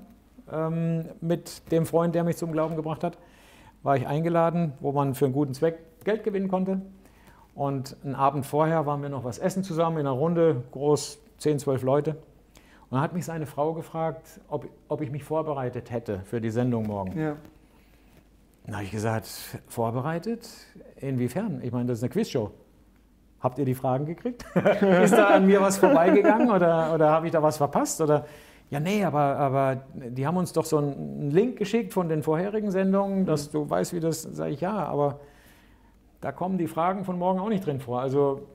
mit dem Freund, der mich zum Glauben gebracht hat. War ich eingeladen, wo man für einen guten Zweck Geld gewinnen konnte. Und einen Abend vorher waren wir noch was essen zusammen in einer Runde, groß 10, 12 Leute. Und dann hat mich seine Frau gefragt, ob ich mich vorbereitet hätte für die Sendung morgen. Ja. Dann habe ich gesagt, vorbereitet? Inwiefern? Ich meine, das ist eine Quizshow. Habt ihr die Fragen gekriegt? Ist da an mir was vorbeigegangen oder habe ich da was verpasst? Oder ja, nee, aber die haben uns doch so einen Link geschickt von den vorherigen Sendungen, dass du weißt, wie das, sage ich, ja, aber da kommen die Fragen von morgen auch nicht drin vor. Also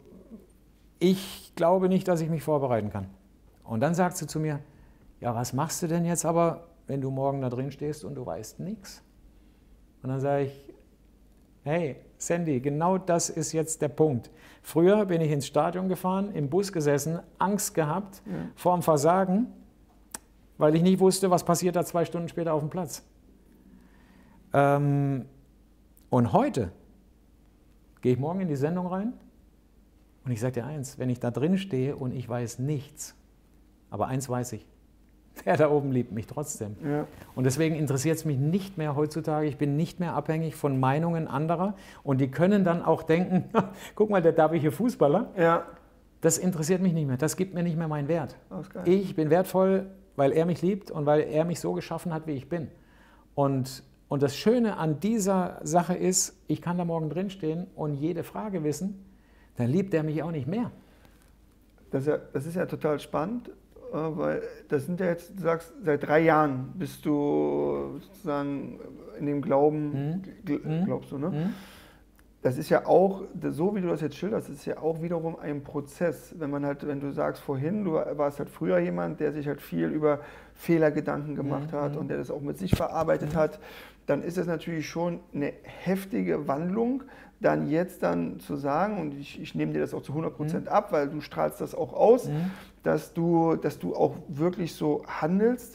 ich glaube nicht, dass ich mich vorbereiten kann. Und dann sagt sie zu mir, ja, was machst du denn jetzt aber, wenn du morgen da drin stehst und du weißt nichts? Und dann sage ich, hey, Sandy, genau das ist jetzt der Punkt. Früher bin ich ins Stadion gefahren, im Bus gesessen, Angst gehabt vor dem Versagen, weil ich nicht wusste, was passiert da 2 Stunden später auf dem Platz. Und heute gehe ich morgen in die Sendung rein und ich sage dir eins, wenn ich da drin stehe und ich weiß nichts, aber eins weiß ich, der da oben liebt mich trotzdem. Ja. Und deswegen interessiert es mich nicht mehr heutzutage, ich bin nicht mehr abhängig von Meinungen anderer und die können dann auch denken, guck mal, der darbige Fußballer, ja. Das interessiert mich nicht mehr, das gibt mir nicht mehr meinen Wert. Ich bin wertvoll, weil er mich liebt und weil er mich so geschaffen hat, wie ich bin. Und das Schöne an dieser Sache ist, ich kann da morgen drin stehen und jede Frage wissen, dann liebt er mich auch nicht mehr. Das ist ja total spannend, weil das sind ja jetzt, du sagst, seit 3 Jahren bist du sozusagen in dem Glauben, glaubst du, ne? Das ist ja auch, so wie du das jetzt schilderst, das ist ja auch wiederum ein Prozess. Wenn du sagst vorhin, du warst halt früher jemand, der sich halt viel über Fehlergedanken gemacht hat und der das auch mit sich verarbeitet hat, dann ist es natürlich schon eine heftige Wandlung, dann jetzt zu sagen, und ich nehme dir das auch zu 100% ab, weil du strahlst das auch aus, dass du auch wirklich so handelst.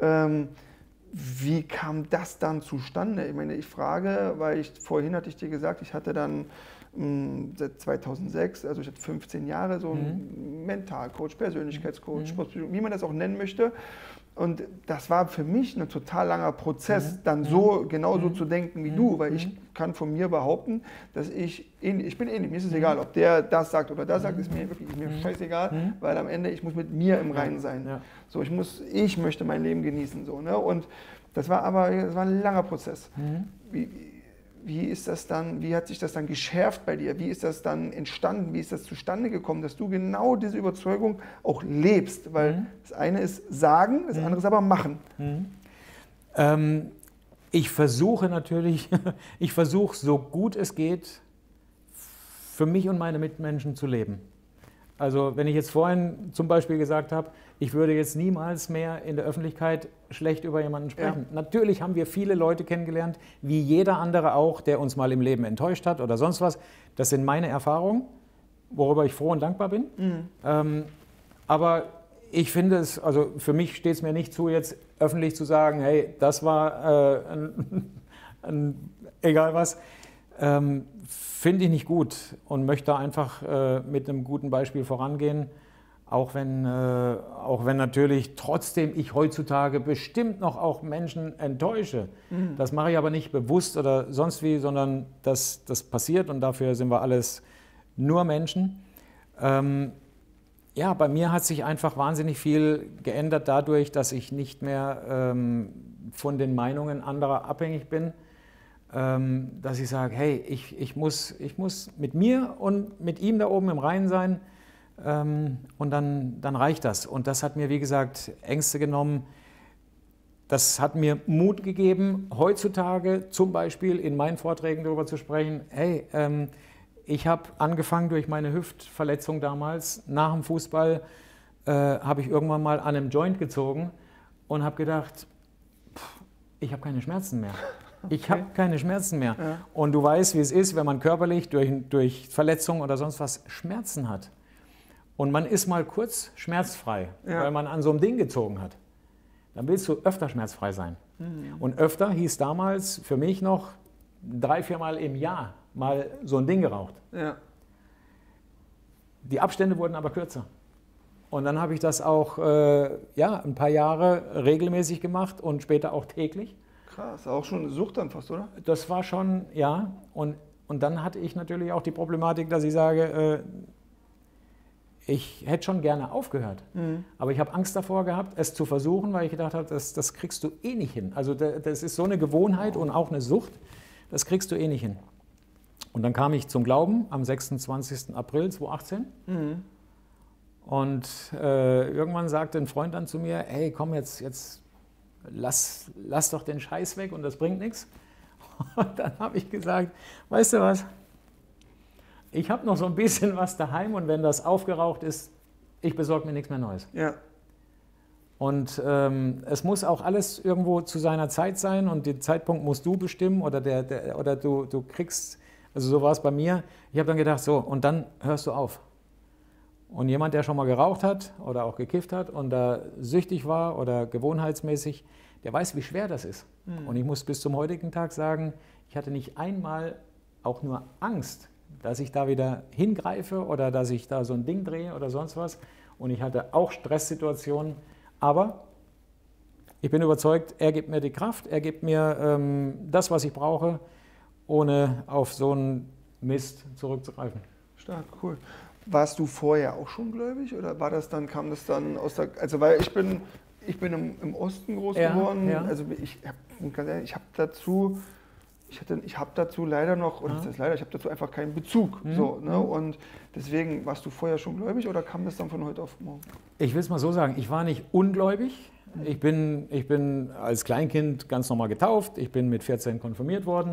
Wie kam das dann zustande? Ich meine, ich frage, weil vorhin hatte ich dir gesagt, ich hatte dann seit 2006, also ich hatte 15 Jahre so einen Mentalcoach, Persönlichkeitscoach, Sportpsychologe, wie man das auch nennen möchte. Und das war für mich ein total langer Prozess, dann genauso zu denken wie du, weil ich kann von mir behaupten, dass ich bin ähnlich. Mir ist es egal, ob der das sagt oder das sagt, ist mir wirklich scheißegal, weil am Ende ich muss mit mir im Reinen sein. Ja. So, ich möchte mein Leben genießen. So, ne? Und das war ein langer Prozess. Wie ist das dann, wie hat sich das dann geschärft bei dir? Wie ist das dann entstanden? Wie ist das zustande gekommen, dass du genau diese Überzeugung auch lebst? Weil das eine ist sagen, das andere ist aber machen. Ich versuche natürlich, so gut es geht, für mich und meine Mitmenschen zu leben. Also wenn ich jetzt vorhin zum Beispiel gesagt habe, ich würde jetzt niemals mehr in der Öffentlichkeit schlecht über jemanden sprechen. Ja. Natürlich haben wir viele Leute kennengelernt, wie jeder andere auch, der uns mal im Leben enttäuscht hat oder sonst was. Das sind meine Erfahrungen, worüber ich froh und dankbar bin. Aber ich finde es, also für mich steht es mir nicht zu, jetzt öffentlich zu sagen, hey, das war egal was. Finde ich nicht gut und möchte einfach mit einem guten Beispiel vorangehen, auch wenn natürlich trotzdem ich heutzutage bestimmt noch auch Menschen enttäusche. Das mache ich aber nicht bewusst oder sonst wie, sondern das passiert und dafür sind wir alles nur Menschen. Ja, bei mir hat sich einfach wahnsinnig viel geändert dadurch, dass ich nicht mehr von den Meinungen anderer abhängig bin. Dass ich sage, hey, ich muss mit mir und mit ihm da oben im Reinen sein und dann reicht das. Und das hat mir, wie gesagt, Ängste genommen. Das hat mir Mut gegeben, heutzutage zum Beispiel in meinen Vorträgen darüber zu sprechen, hey, ich habe angefangen durch meine Hüftverletzung damals, nach dem Fußball habe ich irgendwann mal an einem Joint gezogen und habe gedacht, ich habe keine Schmerzen mehr. Ich habe keine Schmerzen mehr. Ja. Und du weißt, wie es ist, wenn man körperlich durch Verletzungen oder sonst was Schmerzen hat. Und man ist mal kurz schmerzfrei, weil man an so einem Ding gezogen hat. Dann willst du öfter schmerzfrei sein. Und öfter hieß damals für mich noch 3-4 Mal im Jahr mal so ein Ding geraucht. Ja. Die Abstände wurden aber kürzer. Und dann habe ich das auch ein paar Jahre regelmäßig gemacht und später auch täglich. Krass, auch schon eine Sucht dann fast, oder? Das war schon, ja. Und dann hatte ich natürlich auch die Problematik, dass ich sage, ich hätte schon gerne aufgehört. Aber ich habe Angst davor gehabt, es zu versuchen, weil ich gedacht habe, das kriegst du eh nicht hin. Also das ist so eine Gewohnheit und auch eine Sucht, das kriegst du eh nicht hin. Und dann kam ich zum Glauben am 26. April 2018. Und irgendwann sagte ein Freund dann zu mir, hey, komm jetzt lass doch den Scheiß weg und das bringt nichts. Und dann habe ich gesagt, weißt du was, ich habe noch so ein bisschen was daheim und wenn das aufgeraucht ist, ich besorge mir nichts mehr Neues. Ja. Und es muss auch alles irgendwo zu seiner Zeit sein und den Zeitpunkt musst du bestimmen oder du kriegst, also so war es bei mir. Ich habe dann gedacht, so, und dann hörst du auf. Und jemand, der schon mal geraucht hat oder auch gekifft hat und da süchtig war oder gewohnheitsmäßig, der weiß, wie schwer das ist. Und ich muss bis zum heutigen Tag sagen, ich hatte nicht einmal auch nur Angst, dass ich da wieder hingreife oder dass ich da so ein Ding drehe oder sonst was. Und ich hatte auch Stresssituationen. Aber ich bin überzeugt, er gibt mir die Kraft, er gibt mir das, was ich brauche, ohne auf so einen Mist zurückzugreifen. Stark, cool. Warst du vorher auch schon gläubig oder kam das dann aus der, also weil ich bin im Osten groß geworden, also ich habe dazu leider noch, oder ich habe dazu einfach keinen Bezug. So, ne? Und deswegen, warst du vorher schon gläubig oder kam das dann von heute auf morgen? Ich will es mal so sagen, ich war nicht ungläubig. Ich bin als Kleinkind ganz normal getauft, ich bin mit 14 konfirmiert worden.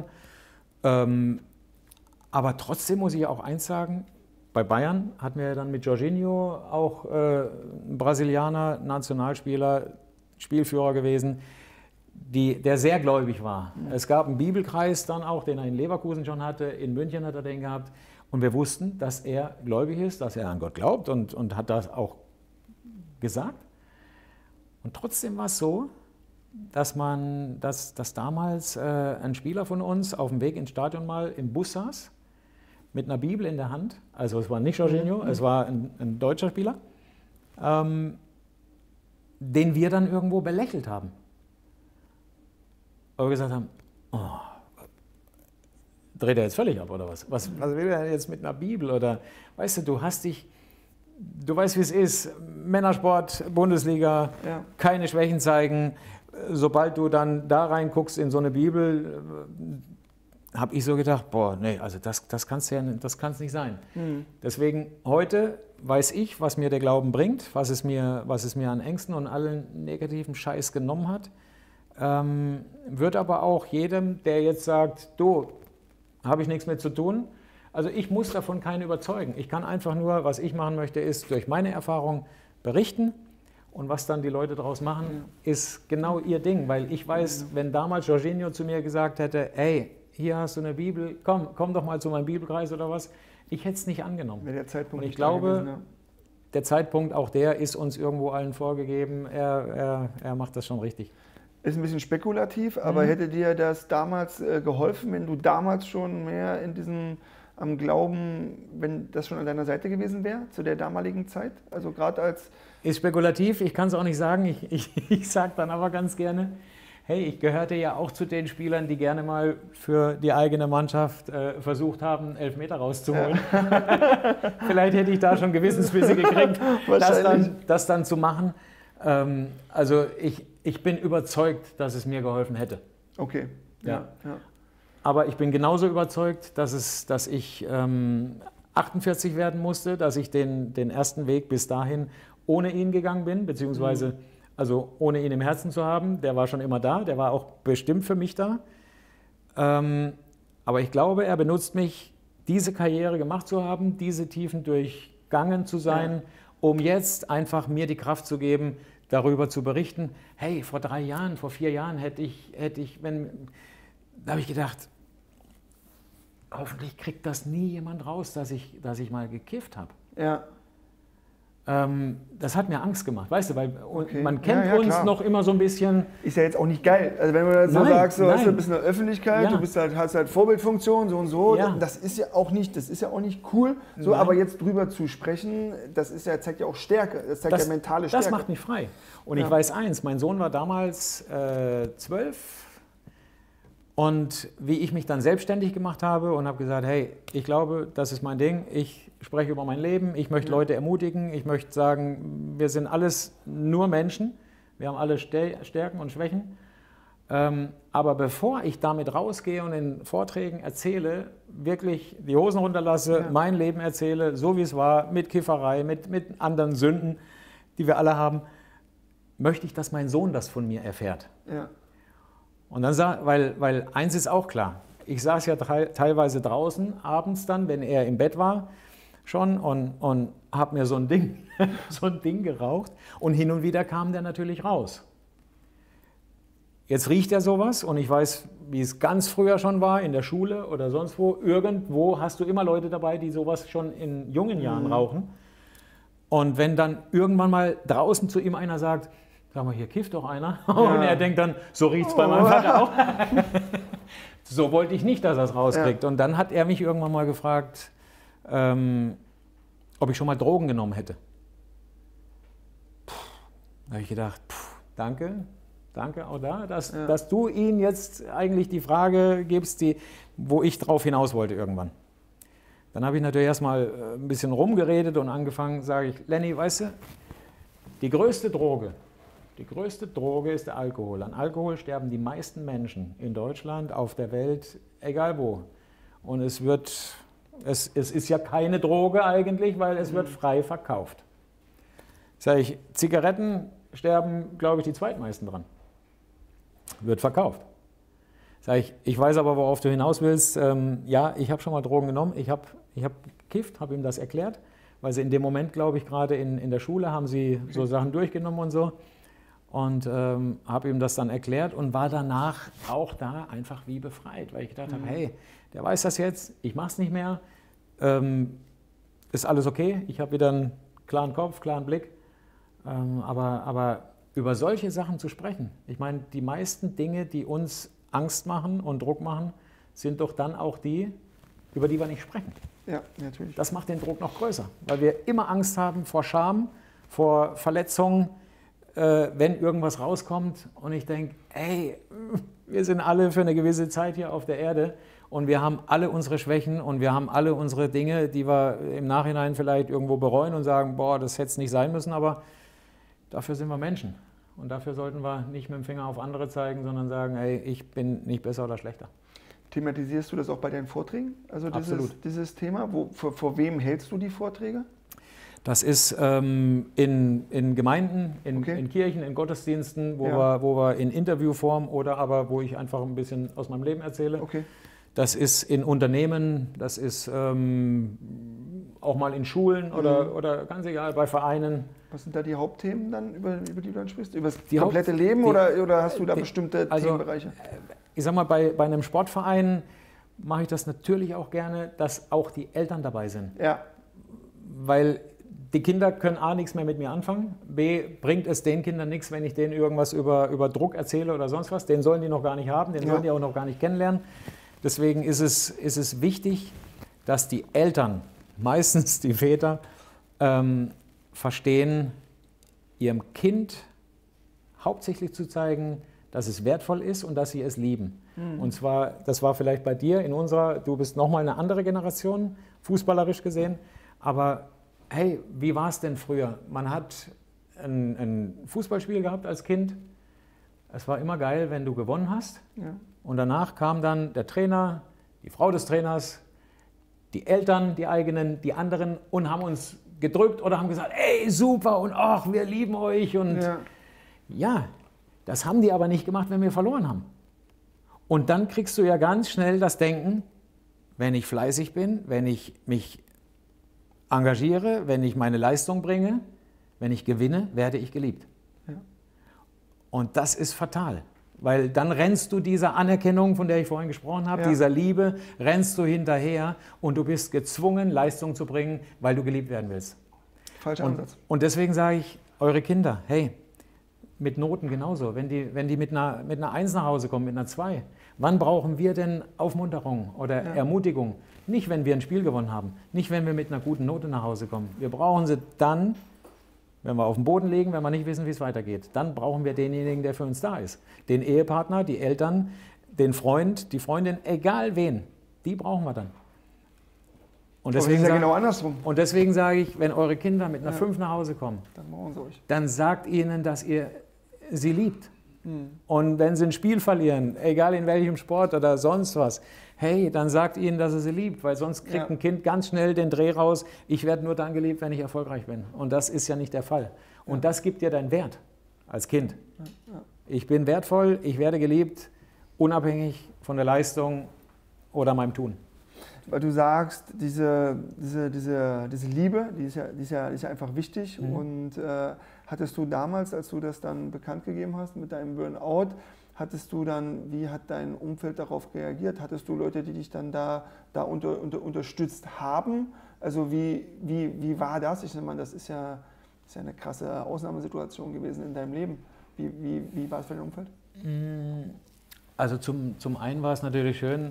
Aber trotzdem muss ich auch eins sagen, bei Bayern hatten wir dann mit Jorginho auch einen Brasilianer, Nationalspieler, Spielführer gewesen, der sehr gläubig war. Es gab einen Bibelkreis dann auch, den er in Leverkusen schon hatte, in München hat er den gehabt. Und wir wussten, dass er gläubig ist, dass er an Gott glaubt und hat das auch gesagt. Und trotzdem war es so, dass damals ein Spieler von uns auf dem Weg ins Stadion mal im Bus saß, mit einer Bibel in der Hand. Also es war nicht Jorginho, es war ein deutscher Spieler, den wir dann irgendwo belächelt haben. Aber wir gesagt haben, oh, dreht er jetzt völlig ab oder was? Was will er jetzt mit einer Bibel? Oder weißt du, du weißt, wie es ist, Männersport, Bundesliga, keine Schwächen zeigen. Sobald du dann da reinguckst in so eine Bibel, habe ich so gedacht, boah, nee, also das kann es nicht sein. Deswegen heute weiß ich, was mir der Glauben bringt, was es mir an Ängsten und allen negativen Scheiß genommen hat. Wird aber auch jedem, der jetzt sagt, du, habe ich nichts mit zu tun. Also ich muss davon keinen überzeugen. Ich kann einfach nur, was ich machen möchte, ist durch meine Erfahrung berichten. Und was dann die Leute daraus machen, ist genau ihr Ding. Weil ich weiß, wenn damals Jorginho zu mir gesagt hätte, hey, hier hast du eine Bibel, komm doch mal zu meinem Bibelkreis oder was, ich hätte es nicht angenommen. Der Zeitpunkt und ich glaube, der Zeitpunkt, auch der ist uns irgendwo allen vorgegeben. Er macht das schon richtig. Ist ein bisschen spekulativ, aber hätte dir das damals geholfen, wenn du damals schon mehr in diesem am Glauben, wenn das schon an deiner Seite gewesen wäre, zu der damaligen Zeit? Also gerade als... Ist spekulativ, ich kann es auch nicht sagen. Ich sage dann aber ganz gerne, hey, ich gehörte ja auch zu den Spielern, die gerne mal für die eigene Mannschaft versucht haben, 11 Meter rauszuholen. Ja. Vielleicht hätte ich da schon Gewissensbisse gekriegt, das dann zu machen. Also ich bin überzeugt, dass es mir geholfen hätte. Okay. Ja. Aber ich bin genauso überzeugt, dass ich 48 werden musste, dass ich den ersten Weg bis dahin ohne ihn gegangen bin, beziehungsweise also ohne ihn im Herzen zu haben. Der war schon immer da, der war auch bestimmt für mich da. Aber ich glaube, er benutzt mich, diese Karriere gemacht zu haben, diese Tiefen durchgangen zu sein, um jetzt einfach mir die Kraft zu geben, darüber zu berichten. Hey, vor 3 Jahren, vor 4 Jahren da habe ich gedacht, hoffentlich kriegt das nie jemand raus, dass ich mal gekifft habe. Ja. Das hat mir Angst gemacht, weißt du, weil man kennt uns noch immer so ein bisschen. Ist ja jetzt auch nicht geil. Also wenn du das so sagst, du bist in der Öffentlichkeit, du hast halt Vorbildfunktion, so und so, das ist ja auch nicht cool. So, aber jetzt drüber zu sprechen, zeigt ja auch Stärke, das zeigt ja mentale Stärke. Das macht mich frei. Und ich weiß eins, mein Sohn war damals 12 und wie ich mich dann selbstständig gemacht habe und habe gesagt, hey, ich glaube, das ist mein Ding, ich spreche über mein Leben, ich möchte Leute ermutigen, ich möchte sagen, wir sind alles nur Menschen, wir haben alle Stärken und Schwächen, aber bevor ich damit rausgehe und in Vorträgen erzähle, wirklich die Hosen runterlasse, mein Leben erzähle, so wie es war, mit Kifferei, mit anderen Sünden, die wir alle haben, möchte ich, dass mein Sohn das von mir erfährt. Ja. Und dann weil eins ist auch klar, ich saß ja teilweise draußen abends dann, wenn er im Bett war schon und habe mir so ein Ding geraucht und hin und wieder kam der natürlich raus. Jetzt riecht er sowas und ich weiß, wie es ganz früher schon war, in der Schule oder sonst wo, irgendwo hast du immer Leute dabei, die sowas schon in jungen Jahren rauchen. Und wenn dann irgendwann mal draußen zu ihm einer sagt, sag mal, hier kifft doch einer. Ja. Und er denkt dann, so riecht es bei meinem Vater auch. So wollte ich nicht, dass er es rauskriegt. Ja. Und dann hat er mich irgendwann mal gefragt, ob ich schon mal Drogen genommen hätte. Da habe ich gedacht, danke auch da, dass du ihm jetzt eigentlich die Frage gibst, wo ich drauf hinaus wollte irgendwann. Dann habe ich natürlich erstmal ein bisschen rumgeredet und angefangen, sage ich, Lenny, weißt du, die größte Droge ist der Alkohol. An Alkohol sterben die meisten Menschen in Deutschland, auf der Welt, egal wo. Und es ist ja keine Droge eigentlich, weil es wird frei verkauft. Sag ich, Zigaretten sterben, glaube ich, die zweitmeisten dran. Wird verkauft. Sag ich weiß aber, worauf du hinaus willst. Ja, ich habe schon mal Drogen genommen. Ich hab gekifft, habe ihm das erklärt, weil sie in dem Moment, glaube ich, gerade in der Schule haben sie so Sachen durchgenommen und so. Und habe ihm das dann erklärt und war danach auch da einfach wie befreit, weil ich gedacht habe, hey, der weiß das jetzt, ich mache es nicht mehr, ist alles okay, ich habe wieder einen klaren Kopf, klaren Blick, aber über solche Sachen zu sprechen, ich meine, die meisten Dinge, die uns Angst machen und Druck machen, sind doch dann auch die, über die wir nicht sprechen. Ja, natürlich. Das macht den Druck noch größer, weil wir immer Angst haben vor Scham, vor Verletzungen, wenn irgendwas rauskommt und ich denke, ey, wir sind alle für eine gewisse Zeit hier auf der Erde und wir haben alle unsere Schwächen und wir haben alle unsere Dinge, die wir im Nachhinein vielleicht irgendwo bereuen und sagen, boah, das hätte es nicht sein müssen, aber dafür sind wir Menschen und dafür sollten wir nicht mit dem Finger auf andere zeigen, sondern sagen, ey, ich bin nicht besser oder schlechter. Thematisierst du das auch bei deinen Vorträgen? Also Absolut. Dieses Thema, vor wem hältst du die Vorträge? Das ist in Gemeinden, in Kirchen, in Gottesdiensten, wo wir in Interviewform oder aber wo ich einfach ein bisschen aus meinem Leben erzähle. Okay. Das ist in Unternehmen, das ist auch mal in Schulen oder ganz egal, bei Vereinen. Was sind da die Hauptthemen dann, über die du dann sprichst? Über das komplette Leben oder hast du da bestimmte Themenbereiche? Ich sag mal, bei einem Sportverein mache ich das natürlich auch gerne, dass auch die Eltern dabei sind. Ja. Weil die Kinder können A, nichts mehr mit mir anfangen, B, bringt es den Kindern nichts, wenn ich denen irgendwas über Druck erzähle oder sonst was. Den sollen die noch gar nicht haben, den sollen die auch noch gar nicht kennenlernen. Deswegen ist es wichtig, dass die Eltern, meistens die Väter, verstehen, ihrem Kind hauptsächlich zu zeigen, dass es wertvoll ist und dass sie es lieben. Und zwar, das war vielleicht bei dir, du bist nochmal eine andere Generation, fußballerisch gesehen, aber hey, wie war es denn früher? Man hat ein Fußballspiel gehabt als Kind. Es war immer geil, wenn du gewonnen hast. Ja. Und danach kam dann der Trainer, die Frau des Trainers, die Eltern, die eigenen, die anderen und haben uns gedrückt oder haben gesagt, ey, super und ach, wir lieben euch. Und ja, das haben die aber nicht gemacht, wenn wir verloren haben. Und dann kriegst du ja ganz schnell das Denken, wenn ich fleißig bin, wenn ich mich engagiere, wenn ich meine Leistung bringe, wenn ich gewinne, werde ich geliebt. Ja. Und das ist fatal, weil dann rennst du dieser Anerkennung, von der ich vorhin gesprochen habe, dieser Liebe, rennst du hinterher und du bist gezwungen, Leistung zu bringen, weil du geliebt werden willst. Falscher Ansatz. Und deswegen sage ich, eure Kinder, hey, mit Noten genauso, wenn die mit einer 1 nach Hause kommen, mit einer 2, wann brauchen wir denn Aufmunterung oder Ermutigung? Nicht, wenn wir ein Spiel gewonnen haben, nicht, wenn wir mit einer guten Note nach Hause kommen. Wir brauchen sie dann, wenn wir auf den Boden liegen, wenn wir nicht wissen, wie es weitergeht. Dann brauchen wir denjenigen, der für uns da ist. Den Ehepartner, die Eltern, den Freund, die Freundin, egal wen, die brauchen wir dann. Und deswegen, genau andersrum. Und deswegen sage ich, wenn eure Kinder mit einer 5 nach Hause kommen, dann sagt ihnen, dass ihr sie liebt. Und wenn sie ein Spiel verlieren, egal in welchem Sport oder sonst was, hey, dann sagt ihnen, dass er sie liebt, weil sonst kriegt ein Kind ganz schnell den Dreh raus, ich werde nur dann geliebt, wenn ich erfolgreich bin. Und das ist ja nicht der Fall. Und das gibt dir deinen Wert als Kind. Ich bin wertvoll, ich werde geliebt, unabhängig von der Leistung oder meinem Tun. Weil du sagst, diese Liebe, die ist ja einfach wichtig. Und hattest du damals, als du das dann bekannt gegeben hast mit deinem Burnout, wie hat dein Umfeld darauf reagiert? Hattest du Leute, die dich dann da unterstützt haben? Also wie war das? Ich meine, das ist ja eine krasse Ausnahmesituation gewesen in deinem Leben. Wie war es für dein Umfeld? Also zum einen war es natürlich schön,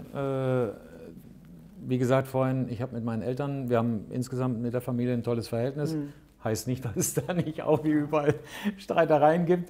wie gesagt vorhin, ich habe mit meinen Eltern, wir haben insgesamt mit der Familie ein tolles Verhältnis. Heißt nicht, dass es da nicht auch wie überall Streitereien gibt.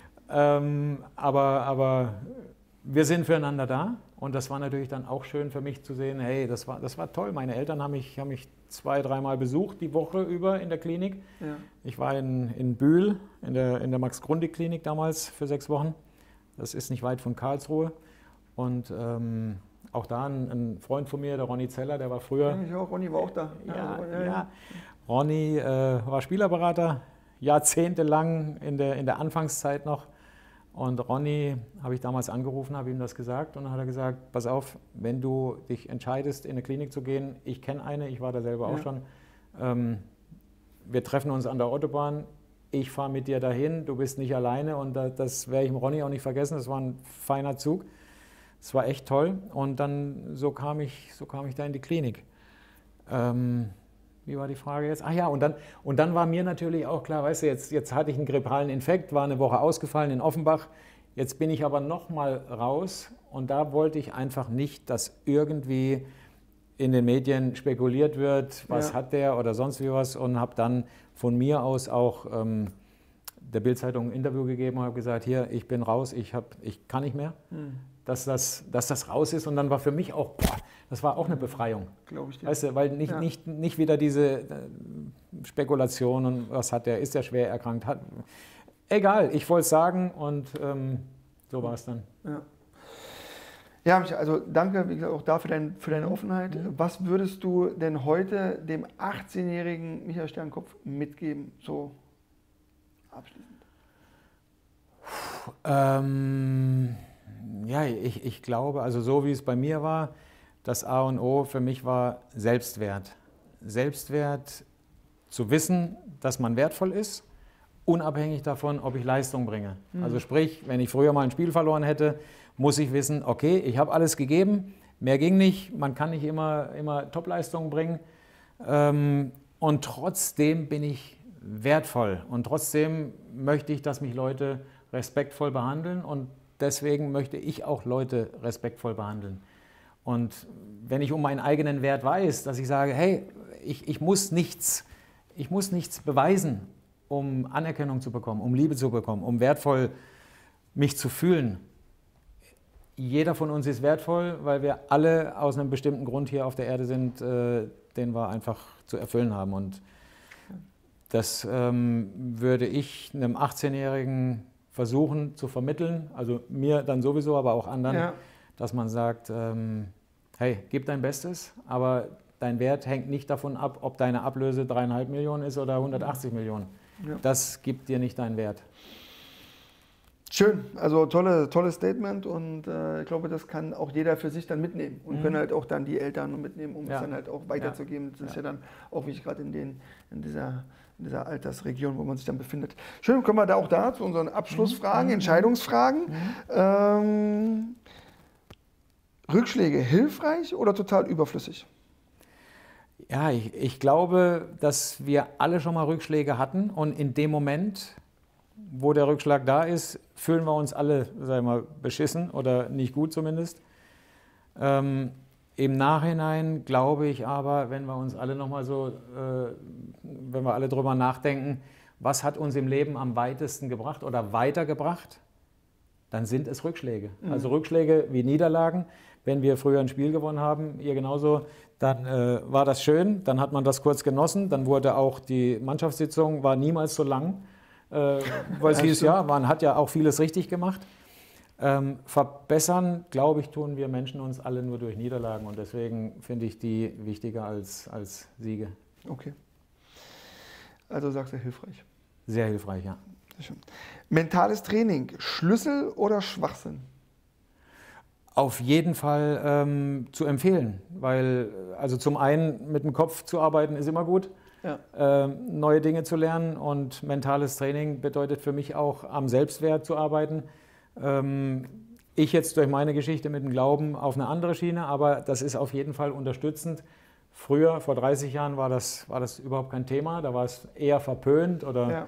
Aber wir sind füreinander da. Und das war natürlich dann auch schön für mich zu sehen, hey, das war toll. Meine Eltern haben mich 2-3 Mal besucht die Woche über in der Klinik. Ja. Ich war in Bühl, in der Max-Grundig-Klinik damals für 6 Wochen. Das ist nicht weit von Karlsruhe. Und auch da ein Freund von mir, der Ronny Zeller, der war früher... Ja, Ronny war auch da. Ja. Ronny war Spielerberater, jahrzehntelang in der Anfangszeit noch. Und Ronny habe ich damals angerufen, habe ihm das gesagt und dann hat er gesagt, pass auf, wenn du dich entscheidest, in eine Klinik zu gehen, ich kenne eine, ich war da selber auch schon, wir treffen uns an der Autobahn, ich fahre mit dir dahin, du bist nicht alleine und das werde ich dem Ronny auch nicht vergessen, das war ein feiner Zug, das war echt toll und dann so kam ich da in die Klinik. Wie war die Frage jetzt? Ach ja, und dann war mir natürlich auch klar, weißt du, jetzt hatte ich einen grippalen Infekt, war eine Woche ausgefallen in Offenbach. Jetzt bin ich aber nochmal raus und da wollte ich einfach nicht, dass irgendwie in den Medien spekuliert wird, was hat der oder sonst wie was und habe dann von mir aus auch der Bild-Zeitung ein Interview gegeben und habe gesagt, hier, ich bin raus, ich kann nicht mehr. Dass das raus ist und dann war für mich auch, das war auch eine Befreiung. Glaube ich dir. Weißt du, weil nicht wieder diese Spekulation und was hat der, ist der schwer erkrankt, egal, ich wollte es sagen und so war es dann. Ja, also danke, wie gesagt, auch da für deine Offenheit. Was würdest du denn heute dem 18-jährigen Michael Sternkopf mitgeben, so abschließend? Ja, ich glaube, also so wie es bei mir war, das A und O für mich war Selbstwert. Selbstwert zu wissen, dass man wertvoll ist, unabhängig davon, ob ich Leistung bringe. Also sprich, wenn ich früher mal ein Spiel verloren hätte, muss ich wissen, okay, ich habe alles gegeben, mehr ging nicht, man kann nicht immer Topleistungen bringen und trotzdem bin ich wertvoll und trotzdem möchte ich, dass mich Leute respektvoll behandeln und deswegen möchte ich auch Leute respektvoll behandeln. Und wenn ich um meinen eigenen Wert weiß, dass ich sage, hey, ich muss nichts beweisen, um Anerkennung zu bekommen, um Liebe zu bekommen, um wertvoll mich zu fühlen. Jeder von uns ist wertvoll, weil wir alle aus einem bestimmten Grund hier auf der Erde sind, den wir einfach zu erfüllen haben. Und das würde ich einem 18-Jährigen versuchen zu vermitteln, also mir dann sowieso, aber auch anderen, dass man sagt, hey, gib dein Bestes, aber dein Wert hängt nicht davon ab, ob deine Ablöse 3,5 Millionen ist oder 180 Millionen. Ja. Das gibt dir nicht deinen Wert. Schön, also tolles Statement und ich glaube, das kann auch jeder für sich dann mitnehmen und können halt auch dann die Eltern mitnehmen, um es dann halt auch weiterzugeben. Das ist ja dann auch wichtig, gerade in dieser Altersregion, wo man sich dann befindet. Schön, kommen wir da auch zu unseren Abschlussfragen, Entscheidungsfragen. Rückschläge hilfreich oder total überflüssig? Ja, ich glaube, dass wir alle schon mal Rückschläge hatten und in dem Moment, wo der Rückschlag da ist, fühlen wir uns alle, sagen wir mal, beschissen oder nicht gut zumindest. Im Nachhinein glaube ich aber, wenn wir uns alle nochmal so, wenn wir alle drüber nachdenken, was hat uns im Leben am weitesten gebracht oder weitergebracht, dann sind es Rückschläge. Also Rückschläge wie Niederlagen. Wenn wir früher ein Spiel gewonnen haben, ihr genauso, dann war das schön, dann hat man das kurz genossen, dann wurde auch die Mannschaftssitzung, war niemals so lang, weil es hieß, ja, man hat ja auch vieles richtig gemacht. Verbessern, glaube ich, tun wir Menschen uns alle nur durch Niederlagen und deswegen finde ich die wichtiger als Siege. Okay. Also sagst du hilfreich. Sehr hilfreich, ja. Sehr schön. Mentales Training, Schlüssel oder Schwachsinn? Auf jeden Fall zu empfehlen, weil also zum einen mit dem Kopf zu arbeiten ist immer gut, neue Dinge zu lernen und mentales Training bedeutet für mich auch am Selbstwert zu arbeiten. Ich jetzt durch meine Geschichte mit dem Glauben auf eine andere Schiene, aber das ist auf jeden Fall unterstützend. Früher, vor 30 Jahren, war das überhaupt kein Thema, da war es eher verpönt oder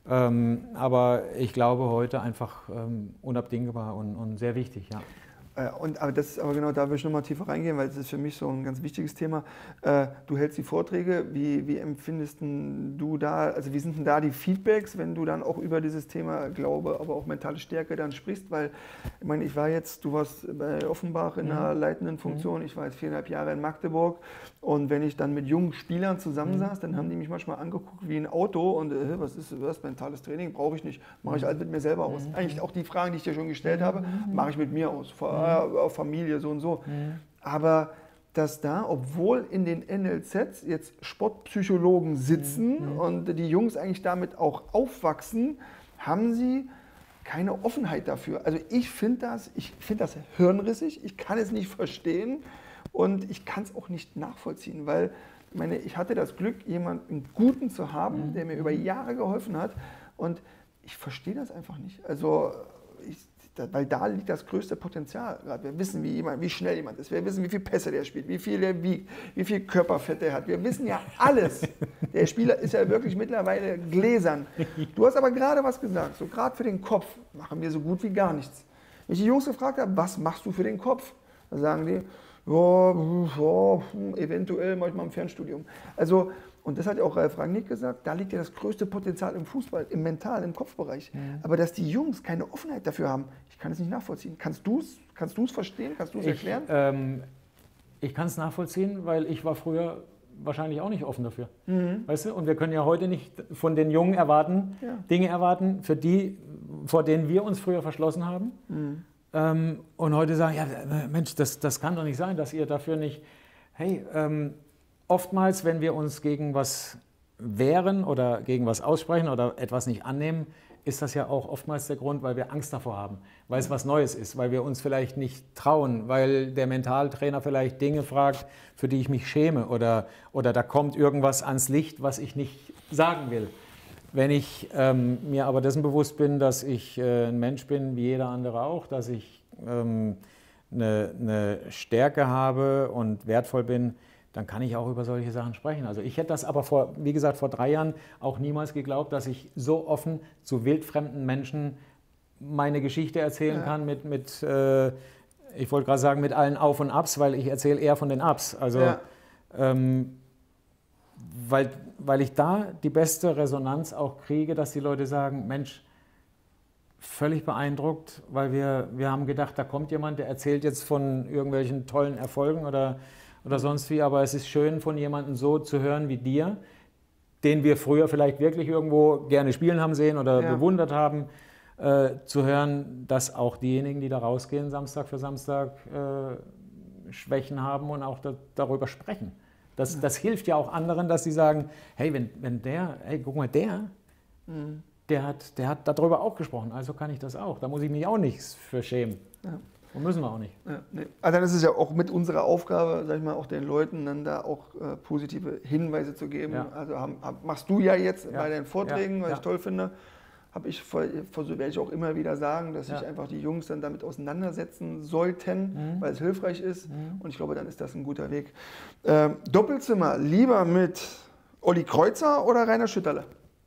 aber ich glaube heute einfach unabdingbar und sehr wichtig, ja. Aber genau, da will ich nochmal tiefer reingehen, weil das ist für mich so ein ganz wichtiges Thema. Du hältst die Vorträge, wie empfindest du da, also wie sind denn da die Feedbacks, wenn du dann auch über dieses Thema Glaube, aber auch mentale Stärke dann sprichst? Weil, ich meine, du warst bei Offenbach in einer leitenden Funktion, ich war jetzt 4,5 Jahre in Magdeburg und wenn ich dann mit jungen Spielern zusammensaß, dann haben die mich manchmal angeguckt wie ein Auto und was ist mentales Training? Brauche ich nicht, mache ich alles mit mir selber aus. Eigentlich auch die Fragen, die ich dir schon gestellt habe, mache ich mit mir aus. Auf Familie, so und so. Aber dass da, obwohl in den NLZs jetzt Sportpsychologen sitzen und die Jungs eigentlich damit auch aufwachsen, haben sie keine Offenheit dafür. Also ich finde das hirnrissig, ich kann es nicht verstehen und ich kann es auch nicht nachvollziehen, weil ich hatte das Glück, jemanden Guten zu haben, der mir über Jahre geholfen hat und ich verstehe das einfach nicht. Also weil da liegt das größte Potenzial. Wir wissen, wie schnell jemand ist. Wir wissen, wie viel Pässe der spielt, wie viel der wiegt, wie viel Körperfett der hat. Wir wissen ja alles. Der Spieler ist ja wirklich mittlerweile gläsern. Du hast aber gerade was gesagt. So gerade für den Kopf machen wir so gut wie gar nichts. Wenn ich die Jungs gefragt habe, was machst du für den Kopf? Da sagen die, eventuell manchmal im Fernstudium. Also, und das hat ja auch Ralf Rangnick gesagt, da liegt ja das größte Potenzial im Fußball, im Mental, im Kopfbereich. Aber dass die Jungs keine Offenheit dafür haben, ich kann es nicht nachvollziehen. Kannst du es verstehen? Kannst du es erklären? Ich kann es nachvollziehen, weil ich war früher wahrscheinlich auch nicht offen dafür. Weißt du? Und wir können ja heute nicht von den Jungen Dinge erwarten, vor denen wir uns früher verschlossen haben. und heute sagen, ja Mensch, das kann doch nicht sein, dass ihr dafür nicht... Hey, oftmals, wenn wir uns gegen was wehren oder gegen was aussprechen oder etwas nicht annehmen, ist das ja auch oftmals der Grund, weil wir Angst davor haben, weil es was Neues ist, weil wir uns vielleicht nicht trauen, weil der Mentaltrainer vielleicht Dinge fragt, für die ich mich schäme oder da kommt irgendwas ans Licht, was ich nicht sagen will. Wenn ich mir aber dessen bewusst bin, dass ich ein Mensch bin, wie jeder andere auch, dass ich eine Stärke habe und wertvoll bin, dann kann ich auch über solche Sachen sprechen. Also ich hätte das aber wie gesagt, vor 3 Jahren auch niemals geglaubt, dass ich so offen zu wildfremden Menschen meine Geschichte erzählen kann mit ich wollte gerade sagen, mit allen Auf und Abs, weil ich erzähle eher von den Ups. Also weil ich da die beste Resonanz auch kriege, dass die Leute sagen, Mensch, völlig beeindruckt, weil wir haben gedacht, da kommt jemand, der erzählt jetzt von irgendwelchen tollen Erfolgen oder sonst wie, aber es ist schön, von jemandem so zu hören wie dir, den wir früher vielleicht wirklich irgendwo gerne spielen haben sehen oder bewundert haben, zu hören, dass auch diejenigen, die da rausgehen, Samstag für Samstag Schwächen haben und auch darüber sprechen. Das hilft ja auch anderen, dass sie sagen, hey, hey, guck mal, der hat darüber auch gesprochen, also kann ich das auch. Da muss ich mich auch nichts für schämen. Ja. Und müssen wir auch nicht. Ja, nee. Also dann ist es ja auch mit unserer Aufgabe, sag ich mal, auch den Leuten dann da auch positive Hinweise zu geben. Ja. Also machst du ja jetzt bei deinen Vorträgen, was ich toll finde, werde ich auch immer wieder sagen, dass sich einfach die Jungs dann damit auseinandersetzen sollten, weil es hilfreich ist. Und ich glaube, dann ist das ein guter Weg. Doppelzimmer, lieber mit Olli Kreuzer oder Rainer Schütterle?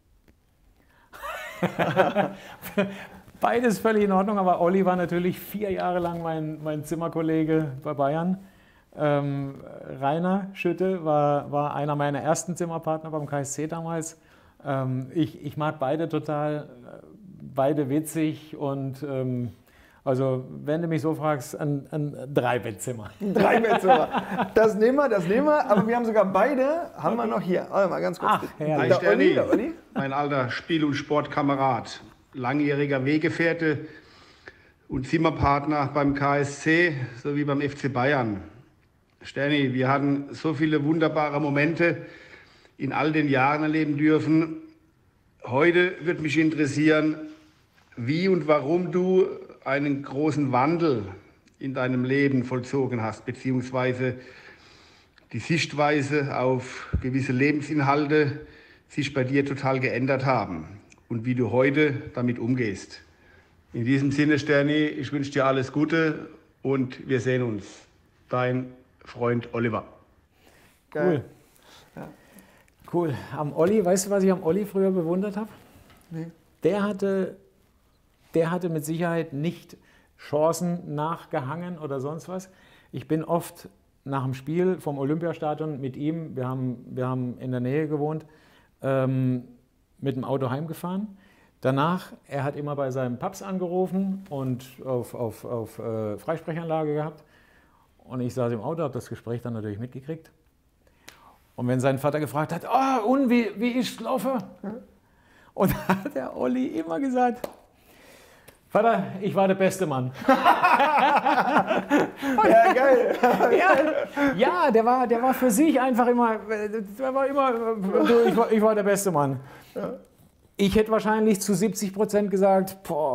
Beides völlig in Ordnung, aber Olli war natürlich 4 Jahre lang mein Zimmerkollege bei Bayern. Rainer Schütte war einer meiner ersten Zimmerpartner beim KSC damals. Ich mag beide total, beide witzig und also wenn du mich so fragst, ein 3-Bettzimmer. Ein 3-Bettzimmer. Das nehmen wir, aber wir haben sogar beide, haben wir noch hier. Also mal ganz kurz. Ach, Hi Sterni, Olli, mein alter Spiel- und Sportkamerad. Langjähriger Weggefährte und Zimmerpartner beim KSC sowie beim FC Bayern. Sterni, wir hatten so viele wunderbare Momente in all den Jahren erleben dürfen. Heute würde mich interessieren, wie und warum du einen großen Wandel in deinem Leben vollzogen hast, beziehungsweise die Sichtweise auf gewisse Lebensinhalte sich bei dir total geändert haben. Und wie du heute damit umgehst. In diesem Sinne, Sterni, ich wünsche dir alles Gute und wir sehen uns. Dein Freund Oliver. Geil. Ja. Cool. Am Olli, weißt du, was ich am Olli früher bewundert habe? Nee. Der hatte mit Sicherheit nicht Chancen nachgehangen oder sonst was. Ich bin oft nach dem Spiel vom Olympiastadion mit ihm, wir haben in der Nähe gewohnt, mit dem Auto heimgefahren. Danach, er hat immer bei seinem Paps angerufen und auf Freisprechanlage gehabt. Und ich saß im Auto, habe das Gespräch dann natürlich mitgekriegt. Und wenn sein Vater gefragt hat, und wie ist es gelaufen? Und da hat der Olli immer gesagt, Vater, ich war der beste Mann. Ja, geil. Ja, der war für sich einfach immer, ich war der beste Mann. Ja. Ich hätte wahrscheinlich zu 70% gesagt,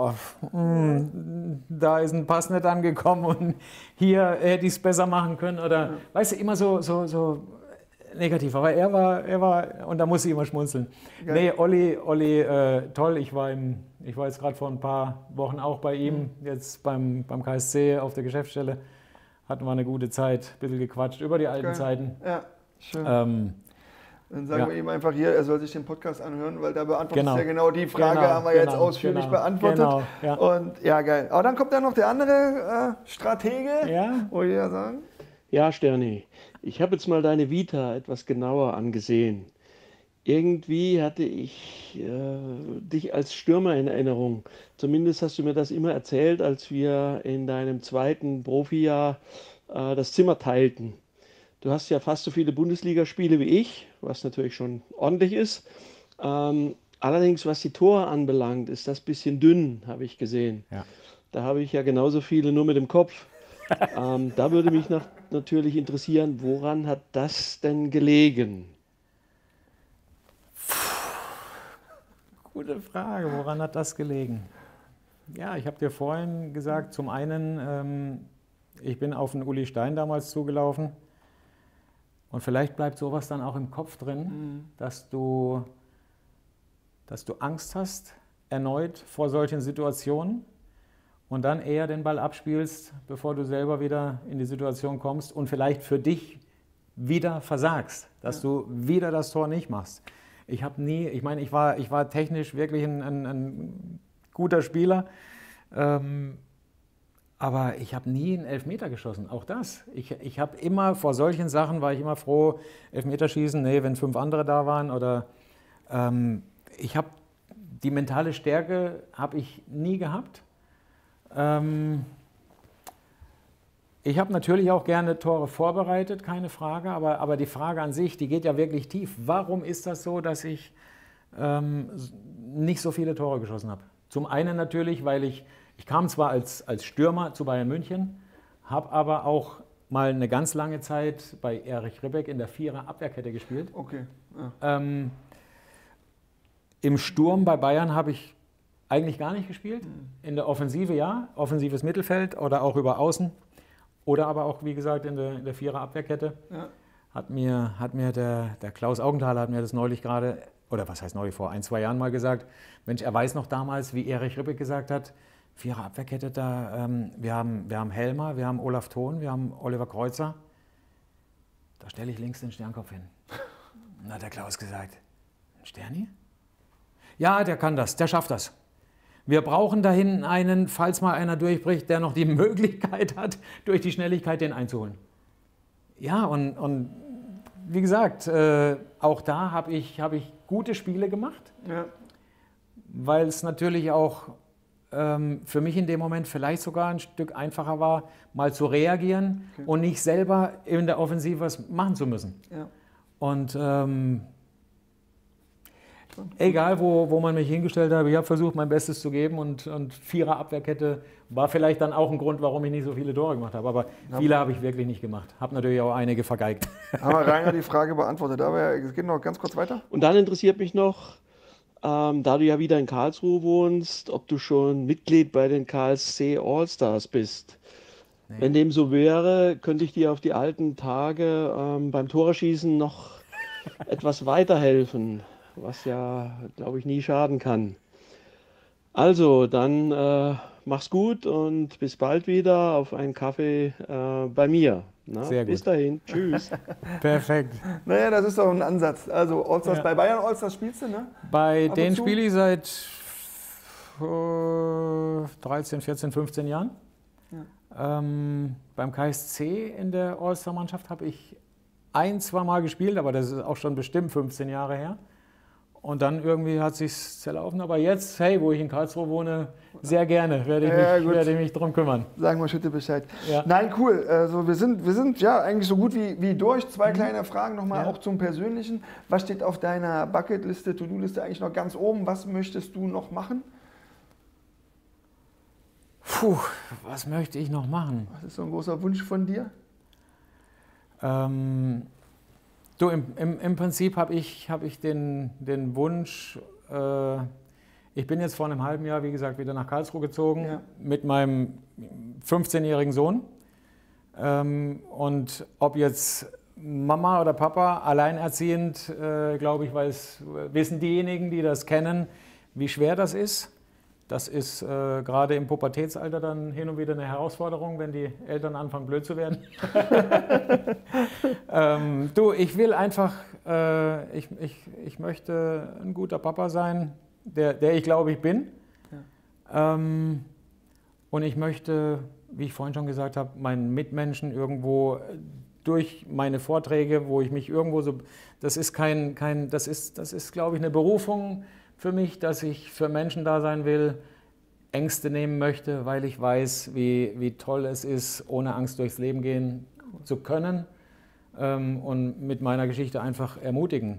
da ist ein Pass nicht angekommen und hier hätte ich es besser machen können. Oder, weißt du, immer so negativ. Aber er war, und da muss ich immer schmunzeln. Geil. Nee, Olli, toll. Ich war jetzt gerade vor ein paar Wochen auch bei ihm, jetzt beim KSC auf der Geschäftsstelle. Hatten wir eine gute Zeit, ein bisschen gequatscht über die alten Zeiten. Ja, schön. Dann sagen wir ihm einfach hier, er soll sich den Podcast anhören, weil da beantwortet ja genau die Frage, haben wir jetzt ausführlich beantwortet. Genau, ja. Und ja, geil. Aber dann kommt dann noch der andere Stratege, wollte ich ja sagen. Ja, Sterni, ich habe jetzt mal deine Vita etwas genauer angesehen. Irgendwie hatte ich dich als Stürmer in Erinnerung. Zumindest hast du mir das immer erzählt, als wir in deinem 2. Profijahr das Zimmer teilten. Du hast ja fast so viele Bundesligaspiele wie ich, was natürlich schon ordentlich ist. Allerdings, was die Tore anbelangt, ist das ein bisschen dünn, habe ich gesehen. Ja. Da habe ich ja genauso viele nur mit dem Kopf. Da würde mich natürlich interessieren, woran hat das denn gelegen? Gute Frage, woran hat das gelegen? Ja, ich habe dir vorhin gesagt, zum einen, ich bin auf den Uli Stein damals zugelaufen und vielleicht bleibt sowas dann auch im Kopf drin, dass du Angst hast, erneut vor solchen Situationen und dann eher den Ball abspielst, bevor du selber wieder in die Situation kommst und vielleicht für dich wieder versagst, dass du wieder das Tor nicht machst. Ich meine, ich war technisch wirklich ein guter Spieler, aber ich habe nie einen Elfmeter geschossen, auch das. Ich habe immer, vor solchen Sachen war ich immer froh, Elfmeterschießen, nee, wenn 5 andere da waren oder ich habe die mentale Stärke habe ich nie gehabt. Ich habe natürlich auch gerne Tore vorbereitet, keine Frage, aber die Frage an sich, die geht ja wirklich tief. Warum ist das so, dass ich nicht so viele Tore geschossen habe? Zum einen natürlich, weil ich kam zwar als Stürmer zu Bayern München, habe aber auch mal eine ganz lange Zeit bei Erich Ribbeck in der 4er Abwehrkette gespielt. Okay. Ja. Im Sturm bei Bayern habe ich eigentlich gar nicht gespielt. In der Offensive ja, offensives Mittelfeld oder auch über Außen. Oder aber auch, wie gesagt, in der 4er Abwehrkette. Ja. Hat mir der Klaus Augenthaler hat mir das neulich gerade, oder was heißt neulich, vor 1, 2 Jahren mal gesagt, Mensch, er weiß noch damals, wie Erich Ribbeck gesagt hat, 4er Abwehrkette, wir haben Helmer, wir haben Olaf Thon, wir haben Oliver Kreuzer. Da stelle ich links den Sternkopf hin. Dann hat der Klaus gesagt, ein Sterni? Ja, der kann das, der schafft das. Wir brauchen da hinten einen, falls mal einer durchbricht, der noch die Möglichkeit hat, durch die Schnelligkeit den einzuholen. Ja, und wie gesagt, auch da habe ich gute Spiele gemacht, ja. Weil es natürlich auch für mich in dem Moment vielleicht sogar ein Stück einfacher war, mal zu reagieren und nicht selber in der Offensive was machen zu müssen. Ja. Und egal, wo man mich hingestellt hat, ich habe versucht, mein Bestes zu geben und 4er Abwehrkette war vielleicht dann auch ein Grund, warum ich nicht so viele Tore gemacht habe. Aber viele habe ich wirklich nicht gemacht. Habe natürlich auch einige vergeigt. Haben wir Rainer die Frage beantwortet. Aber es geht noch ganz kurz weiter. Und dann interessiert mich noch, da du ja wieder in Karlsruhe wohnst, ob du schon Mitglied bei den KSC Allstars bist. Nee. Wenn dem so wäre, könnte ich dir auf die alten Tage beim Toreschießen noch etwas weiterhelfen. Was ja, glaube ich, nie schaden kann. Also, dann mach's gut und bis bald wieder auf einen Kaffee bei mir. Na, sehr gut. Bis dahin. Tschüss. Perfekt. Naja, das ist doch ein Ansatz. Also, Allstars, bei Bayern Allstars spielst du, ne? Bei denen spiele ich seit 13, 14, 15 Jahren. Ja. Beim KSC in der Allstar-Mannschaft habe ich 1, 2 Mal gespielt, aber das ist auch schon bestimmt 15 Jahre her. Und dann irgendwie hat es sich zerlaufen. Aber jetzt, hey, wo ich in Karlsruhe wohne, sehr gerne werde ich mich drum kümmern. Sagen wir Schütte Bescheid. Ja. Nein, cool. Also wir sind ja eigentlich so gut wie durch. 2 kleine Fragen nochmal auch zum Persönlichen. Was steht auf deiner Bucketliste, To-Do-Liste eigentlich noch ganz oben? Was möchtest du noch machen? Puh, was möchte ich noch machen? Was ist so ein großer Wunsch von dir? Du, im Prinzip habe ich den Wunsch, ich bin jetzt vor einem halben Jahr, wie gesagt, wieder nach Karlsruhe gezogen mit meinem 15-jährigen Sohn. Und ob jetzt Mama oder Papa alleinerziehend, glaube ich, wissen diejenigen, die das kennen, wie schwer das ist. Das ist gerade im Pubertätsalter dann hin und wieder eine Herausforderung, wenn die Eltern anfangen blöd zu werden. Du, ich will einfach, ich möchte ein guter Papa sein, der ich glaube ich bin. Ja. Und ich möchte, wie ich vorhin schon gesagt habe, meinen Mitmenschen irgendwo durch meine Vorträge, wo ich mich irgendwo so, das ist glaube ich eine Berufung für mich, dass ich für Menschen da sein will, Ängste nehmen möchte, weil ich weiß, wie toll es ist, ohne Angst durchs Leben gehen zu können und mit meiner Geschichte einfach ermutigen.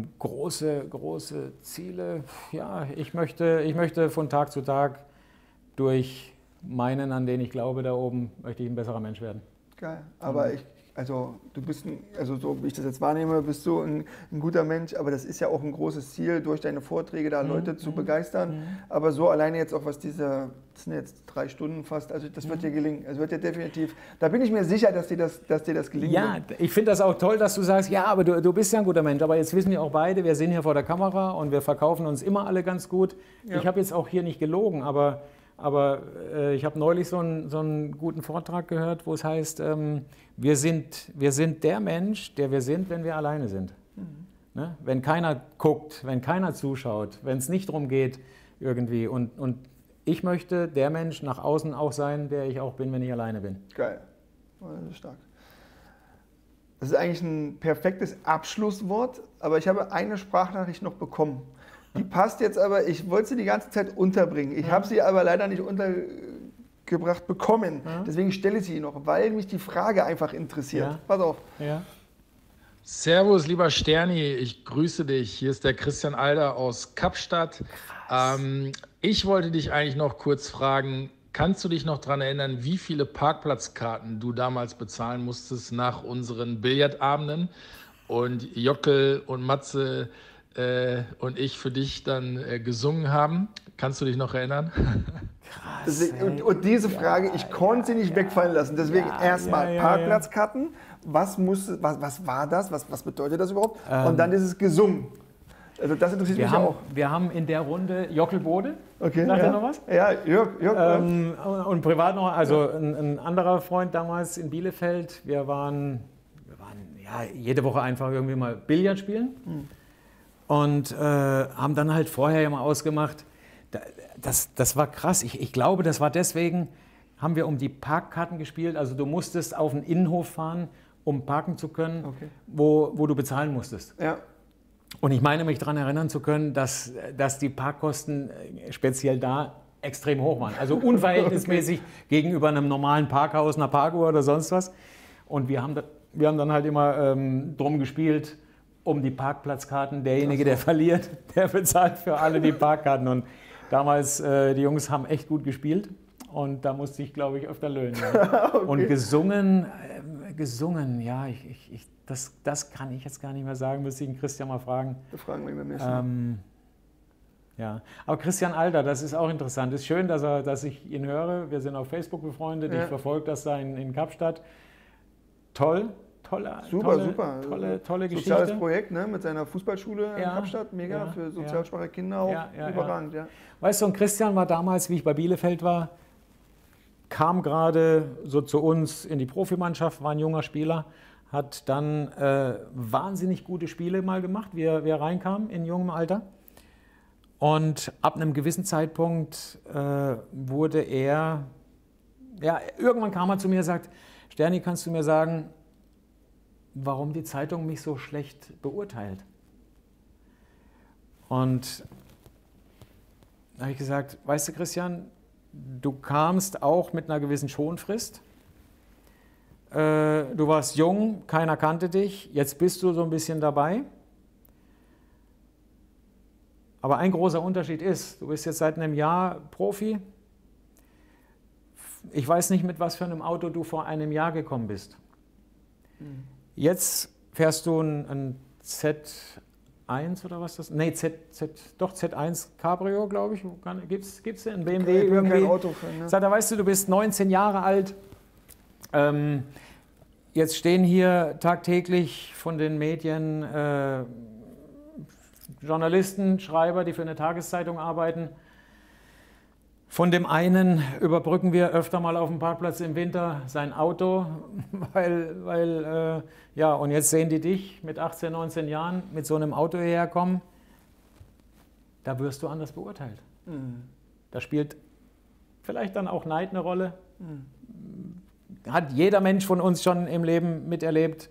Große Ziele, ja, ich möchte von Tag zu Tag durch meinen, an den ich glaube, da oben möchte ich ein besserer Mensch werden. Geil, aber du bist, so wie ich das jetzt wahrnehme, bist du ein guter Mensch, aber das ist ja auch ein großes Ziel, durch deine Vorträge da Leute zu begeistern. Aber so alleine jetzt auch, das sind jetzt 3 Stunden fast, also das wird dir gelingen. Also wird dir definitiv, da bin ich mir sicher, dass dir das gelingt. Ja, ich finde das auch toll, dass du sagst, ja, aber du bist ja ein guter Mensch. Aber jetzt wissen wir auch beide, wir sind hier vor der Kamera und wir verkaufen uns immer alle ganz gut. Ja. Ich habe jetzt auch hier nicht gelogen, aber ich habe neulich so einen guten Vortrag gehört, wo es heißt, wir sind der Mensch, der wir sind, wenn wir alleine sind. Ne? Wenn keiner guckt, wenn keiner zuschaut, wenn es nicht darum geht irgendwie. Und ich möchte der Mensch nach außen auch sein, der ich auch bin, wenn ich alleine bin. Geil, das ist stark. Das ist eigentlich ein perfektes Abschlusswort, aber ich habe eine Sprachnachricht noch bekommen. Die passt jetzt aber, ich wollte sie die ganze Zeit unterbringen. Ich habe sie aber leider nicht untergebracht bekommen. Deswegen stelle ich sie noch, weil mich die Frage einfach interessiert. Ja. Pass auf. Ja. Servus, lieber Sterni, ich grüße dich. Hier ist der Christian Alder aus Kapstadt. Ich wollte dich eigentlich noch kurz fragen, kannst du dich noch daran erinnern, wie viele Parkplatzkarten du damals bezahlen musstest nach unseren Billardabenden und Jockel und Matze und ich für dich dann gesungen haben? Kannst du dich noch erinnern? Krass. Und diese Frage, ich konnte sie nicht wegfallen lassen. Deswegen erstmal Parkplatzkarten. Was war das? Was bedeutet das überhaupt? Und dann ist es gesungen. Also das interessiert mich auch. Wir haben in der Runde Jockel Bode. Okay. Sagt er noch was? Ja, Jörg. Und privat noch, also ein anderer Freund damals in Bielefeld. Wir waren jede Woche einfach irgendwie mal Billard spielen. Und haben dann halt vorher ja mal ausgemacht, das war krass. Ich glaube, das war deswegen, haben wir um die Parkkarten gespielt. Also du musstest auf den Innenhof fahren, um parken zu können, wo du bezahlen musstest. Ja. Und ich meine mich daran erinnern zu können, dass die Parkkosten speziell da extrem hoch waren. Also unverhältnismäßig gegenüber einem normalen Parkhaus, einer Parkuhr oder sonst was. Und wir haben dann halt immer drum gespielt, um die Parkplatzkarten. Derjenige, der verliert, der bezahlt für alle die Parkkarten. Und damals, die Jungs haben echt gut gespielt. Und da musste ich, glaube ich, öfter löhnen. Ja. Okay. Und gesungen, ja, das kann ich jetzt gar nicht mehr sagen. Müsste ich den Christian mal fragen. Wir fragen wir beim nächsten Mal. Ja, aber Christian Alder, das ist auch interessant. Es ist schön, dass ich ihn höre. Wir sind auf Facebook befreundet. Ja. Ich verfolge das da in Kapstadt. Tolle Geschichte. Soziales Projekt, ne, mit seiner Fußballschule in Kapstadt, mega, für sozialschwache Kinder auch überragend. Ja. Weißt du, und Christian war damals, wie ich bei Bielefeld war, kam gerade so zu uns in die Profimannschaft, war ein junger Spieler, hat dann wahnsinnig gute Spiele mal gemacht, wie er reinkam in jungem Alter. Und ab einem gewissen Zeitpunkt wurde er, irgendwann kam er zu mir und sagt, Sterni, kannst du mir sagen, warum die Zeitung mich so schlecht beurteilt? Und da habe ich gesagt, weißt du, Christian, du kamst auch mit einer gewissen Schonfrist. Du warst jung, keiner kannte dich, jetzt bist du so ein bisschen dabei. Aber ein großer Unterschied ist, du bist jetzt seit einem Jahr Profi. Ich weiß nicht, mit was für einem Auto du vor einem Jahr gekommen bist. Jetzt fährst du ein Z1 oder was das? Nee, Z1 Cabrio, glaube ich. Gibt's ein BMW irgendwie? Kein Auto für, ne? Sagt er, weißt du bist 19 Jahre alt. Jetzt stehen hier tagtäglich von den Medien Journalisten, Schreiber, die für eine Tageszeitung arbeiten. Von dem einen überbrücken wir öfter mal auf dem Parkplatz im Winter sein Auto, und jetzt sehen die dich mit 18, 19 Jahren mit so einem Auto hierher kommen. Da wirst du anders beurteilt. Da spielt vielleicht dann auch Neid eine Rolle. Hat jeder Mensch von uns schon im Leben miterlebt.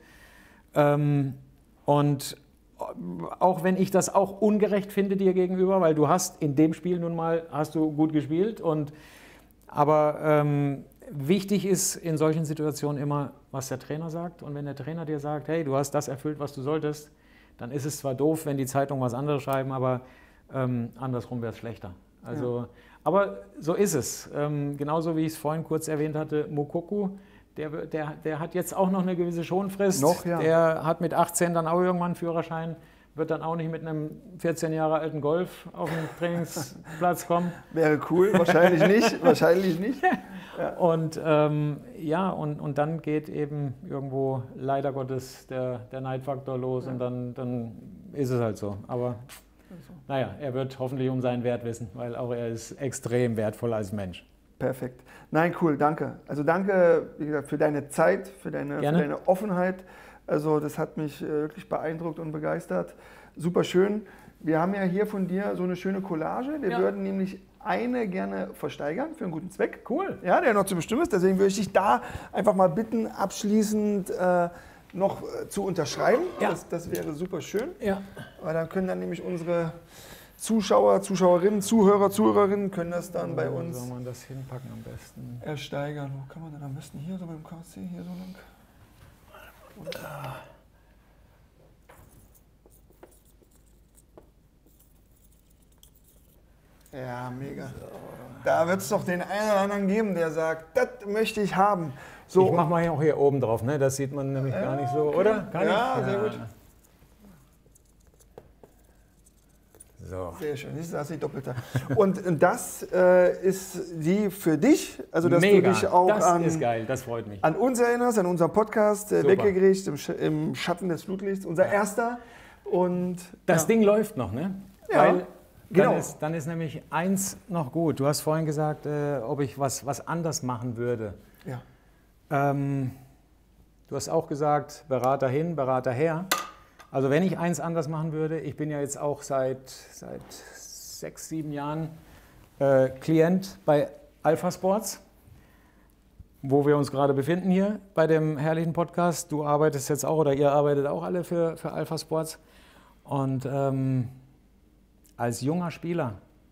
Und auch wenn ich das auch ungerecht finde dir gegenüber, weil du hast in dem Spiel nun mal gut gespielt. Aber wichtig ist in solchen Situationen immer, was der Trainer sagt. Und wenn der Trainer dir sagt, hey, du hast das erfüllt, was du solltest, dann ist es zwar doof, wenn die Zeitung was anderes schreiben, aber andersrum wäre es schlechter. Also, aber so ist es. Genauso wie ich es vorhin kurz erwähnt hatte, Moukoko, der hat jetzt auch noch eine gewisse Schonfrist. Noch, ja. Der hat mit 18 dann auch irgendwann einen Führerschein. Wird dann auch nicht mit einem 14 Jahre alten Golf auf den Trainingsplatz kommen. Wäre cool, wahrscheinlich nicht. Wahrscheinlich nicht. Ja. Und und dann geht eben irgendwo leider Gottes der Neidfaktor los und dann ist es halt so. Aber naja, er wird hoffentlich um seinen Wert wissen, weil auch er ist extrem wertvoll als Mensch. Perfekt. Nein, cool, danke. Also danke, wie gesagt, für deine Zeit, für deine Offenheit. Also das hat mich wirklich beeindruckt und begeistert. Super schön. Wir haben ja hier von dir so eine schöne Collage. Wir würden nämlich eine gerne versteigern für einen guten Zweck. Cool. Ja, der noch zu bestimmen ist. Deswegen würde ich dich da einfach mal bitten, abschließend noch zu unterschreiben. Ja. Das wäre super schön. Ja. Weil dann können dann nämlich unsere Zuschauer, Zuschauerinnen, Zuhörer, Zuhörerinnen können das dann bei uns soll man das hinpacken am besten? ersteigern. Wo kann man denn am besten? Hier so beim KSC, hier so lang? Ja, mega. Da wird es doch den einen oder anderen geben, der sagt, das möchte ich haben. So. Ich mache mal auch hier oben drauf, ne? Das sieht man nämlich gar nicht so, oder? Kann ja, ich? sehr gut. So. Sehr schön, das ist die doppelte. Und das ist die für dich, also dass Mega. du dich auch das ist geil, das freut mich. an uns erinnerst, an unseren Podcast, Weggericht im Schatten des Flutlichts, unser erster. Und das Ding läuft noch, ne? Ja, weil genau. Dann ist nämlich eins noch gut. Du hast vorhin gesagt, ob ich was anders machen würde. Ja. Du hast auch gesagt, Berater hin, Berater her. Also wenn ich eins anders machen würde, ich bin ja jetzt auch seit 6, 7 Jahren Klient bei Alpha Sports, wo wir uns gerade befinden hier bei dem herrlichen Podcast. Du arbeitest jetzt auch oder ihr arbeitet auch alle für Alpha Sports. Und als junger Spieler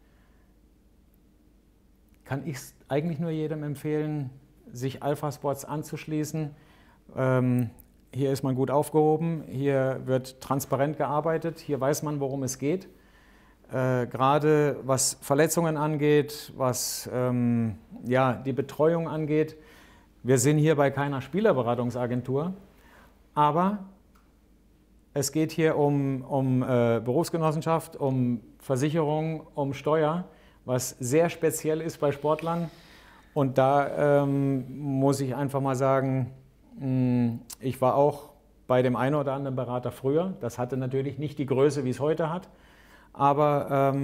kann ich es eigentlich nur jedem empfehlen, sich Alpha Sports anzuschließen. Hier ist man gut aufgehoben, hier wird transparent gearbeitet, hier weiß man, worum es geht. Gerade was Verletzungen angeht, was die Betreuung angeht. Wir sind hier bei keiner Spielerberatungsagentur, aber es geht hier um Berufsgenossenschaft, um Versicherung, um Steuer, was sehr speziell ist bei Sportlern. Und da muss ich einfach mal sagen, ich war auch bei dem einen oder anderen Berater früher. Das hatte natürlich nicht die Größe, wie es heute hat. Aber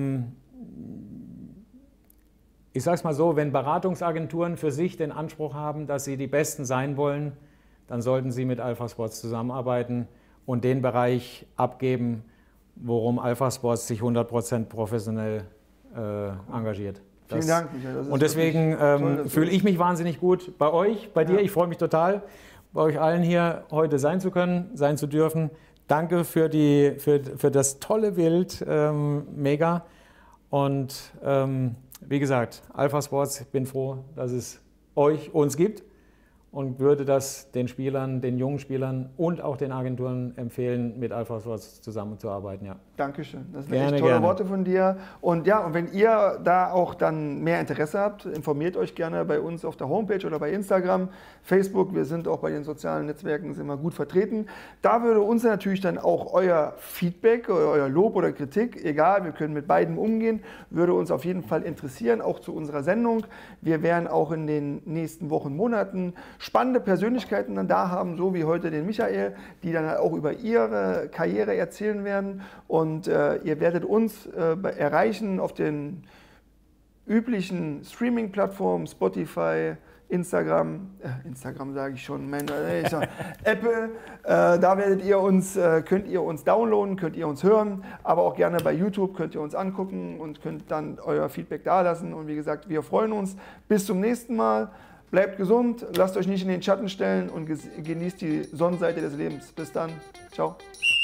ich sage es mal so, wenn Beratungsagenturen für sich den Anspruch haben, dass sie die Besten sein wollen, dann sollten sie mit Alpha Sports zusammenarbeiten und den Bereich abgeben, worum Alpha Sports sich 100% professionell engagiert. Vielen Dank, Michael. Und deswegen fühle ich mich wahnsinnig gut bei euch, bei dir. Ich freue mich total, bei euch allen hier heute sein zu können, sein zu dürfen. Danke für das tolle Bild, mega. Und wie gesagt, Alpha Sports, ich bin froh, dass es uns gibt und würde das den Spielern, den jungen Spielern und auch den Agenturen empfehlen, mit Alpha Sports zusammenzuarbeiten. Ja. Dankeschön, das sind echt tolle Worte von dir. Und ja, und wenn ihr da auch dann mehr Interesse habt, informiert euch gerne bei uns auf der Homepage oder bei Instagram, Facebook. Wir sind auch bei den sozialen Netzwerken immer gut vertreten. Da würde uns natürlich dann auch euer Feedback, euer Lob oder Kritik, egal, wir können mit beiden umgehen, würde uns auf jeden Fall interessieren, auch zu unserer Sendung. Wir werden auch in den nächsten Wochen, Monaten spannende Persönlichkeiten dann da haben, so wie heute den Michael, die dann auch über ihre Karriere erzählen werden. Und ihr werdet uns erreichen auf den üblichen Streaming-Plattformen, Spotify, Instagram sage ich schon, Apple, da werdet ihr könnt ihr uns downloaden, könnt ihr uns hören, aber auch gerne bei YouTube könnt ihr uns angucken und könnt dann euer Feedback dalassen. Und wie gesagt, wir freuen uns. Bis zum nächsten Mal. Bleibt gesund, lasst euch nicht in den Schatten stellen und genießt die Sonnenseite des Lebens. Bis dann. Ciao.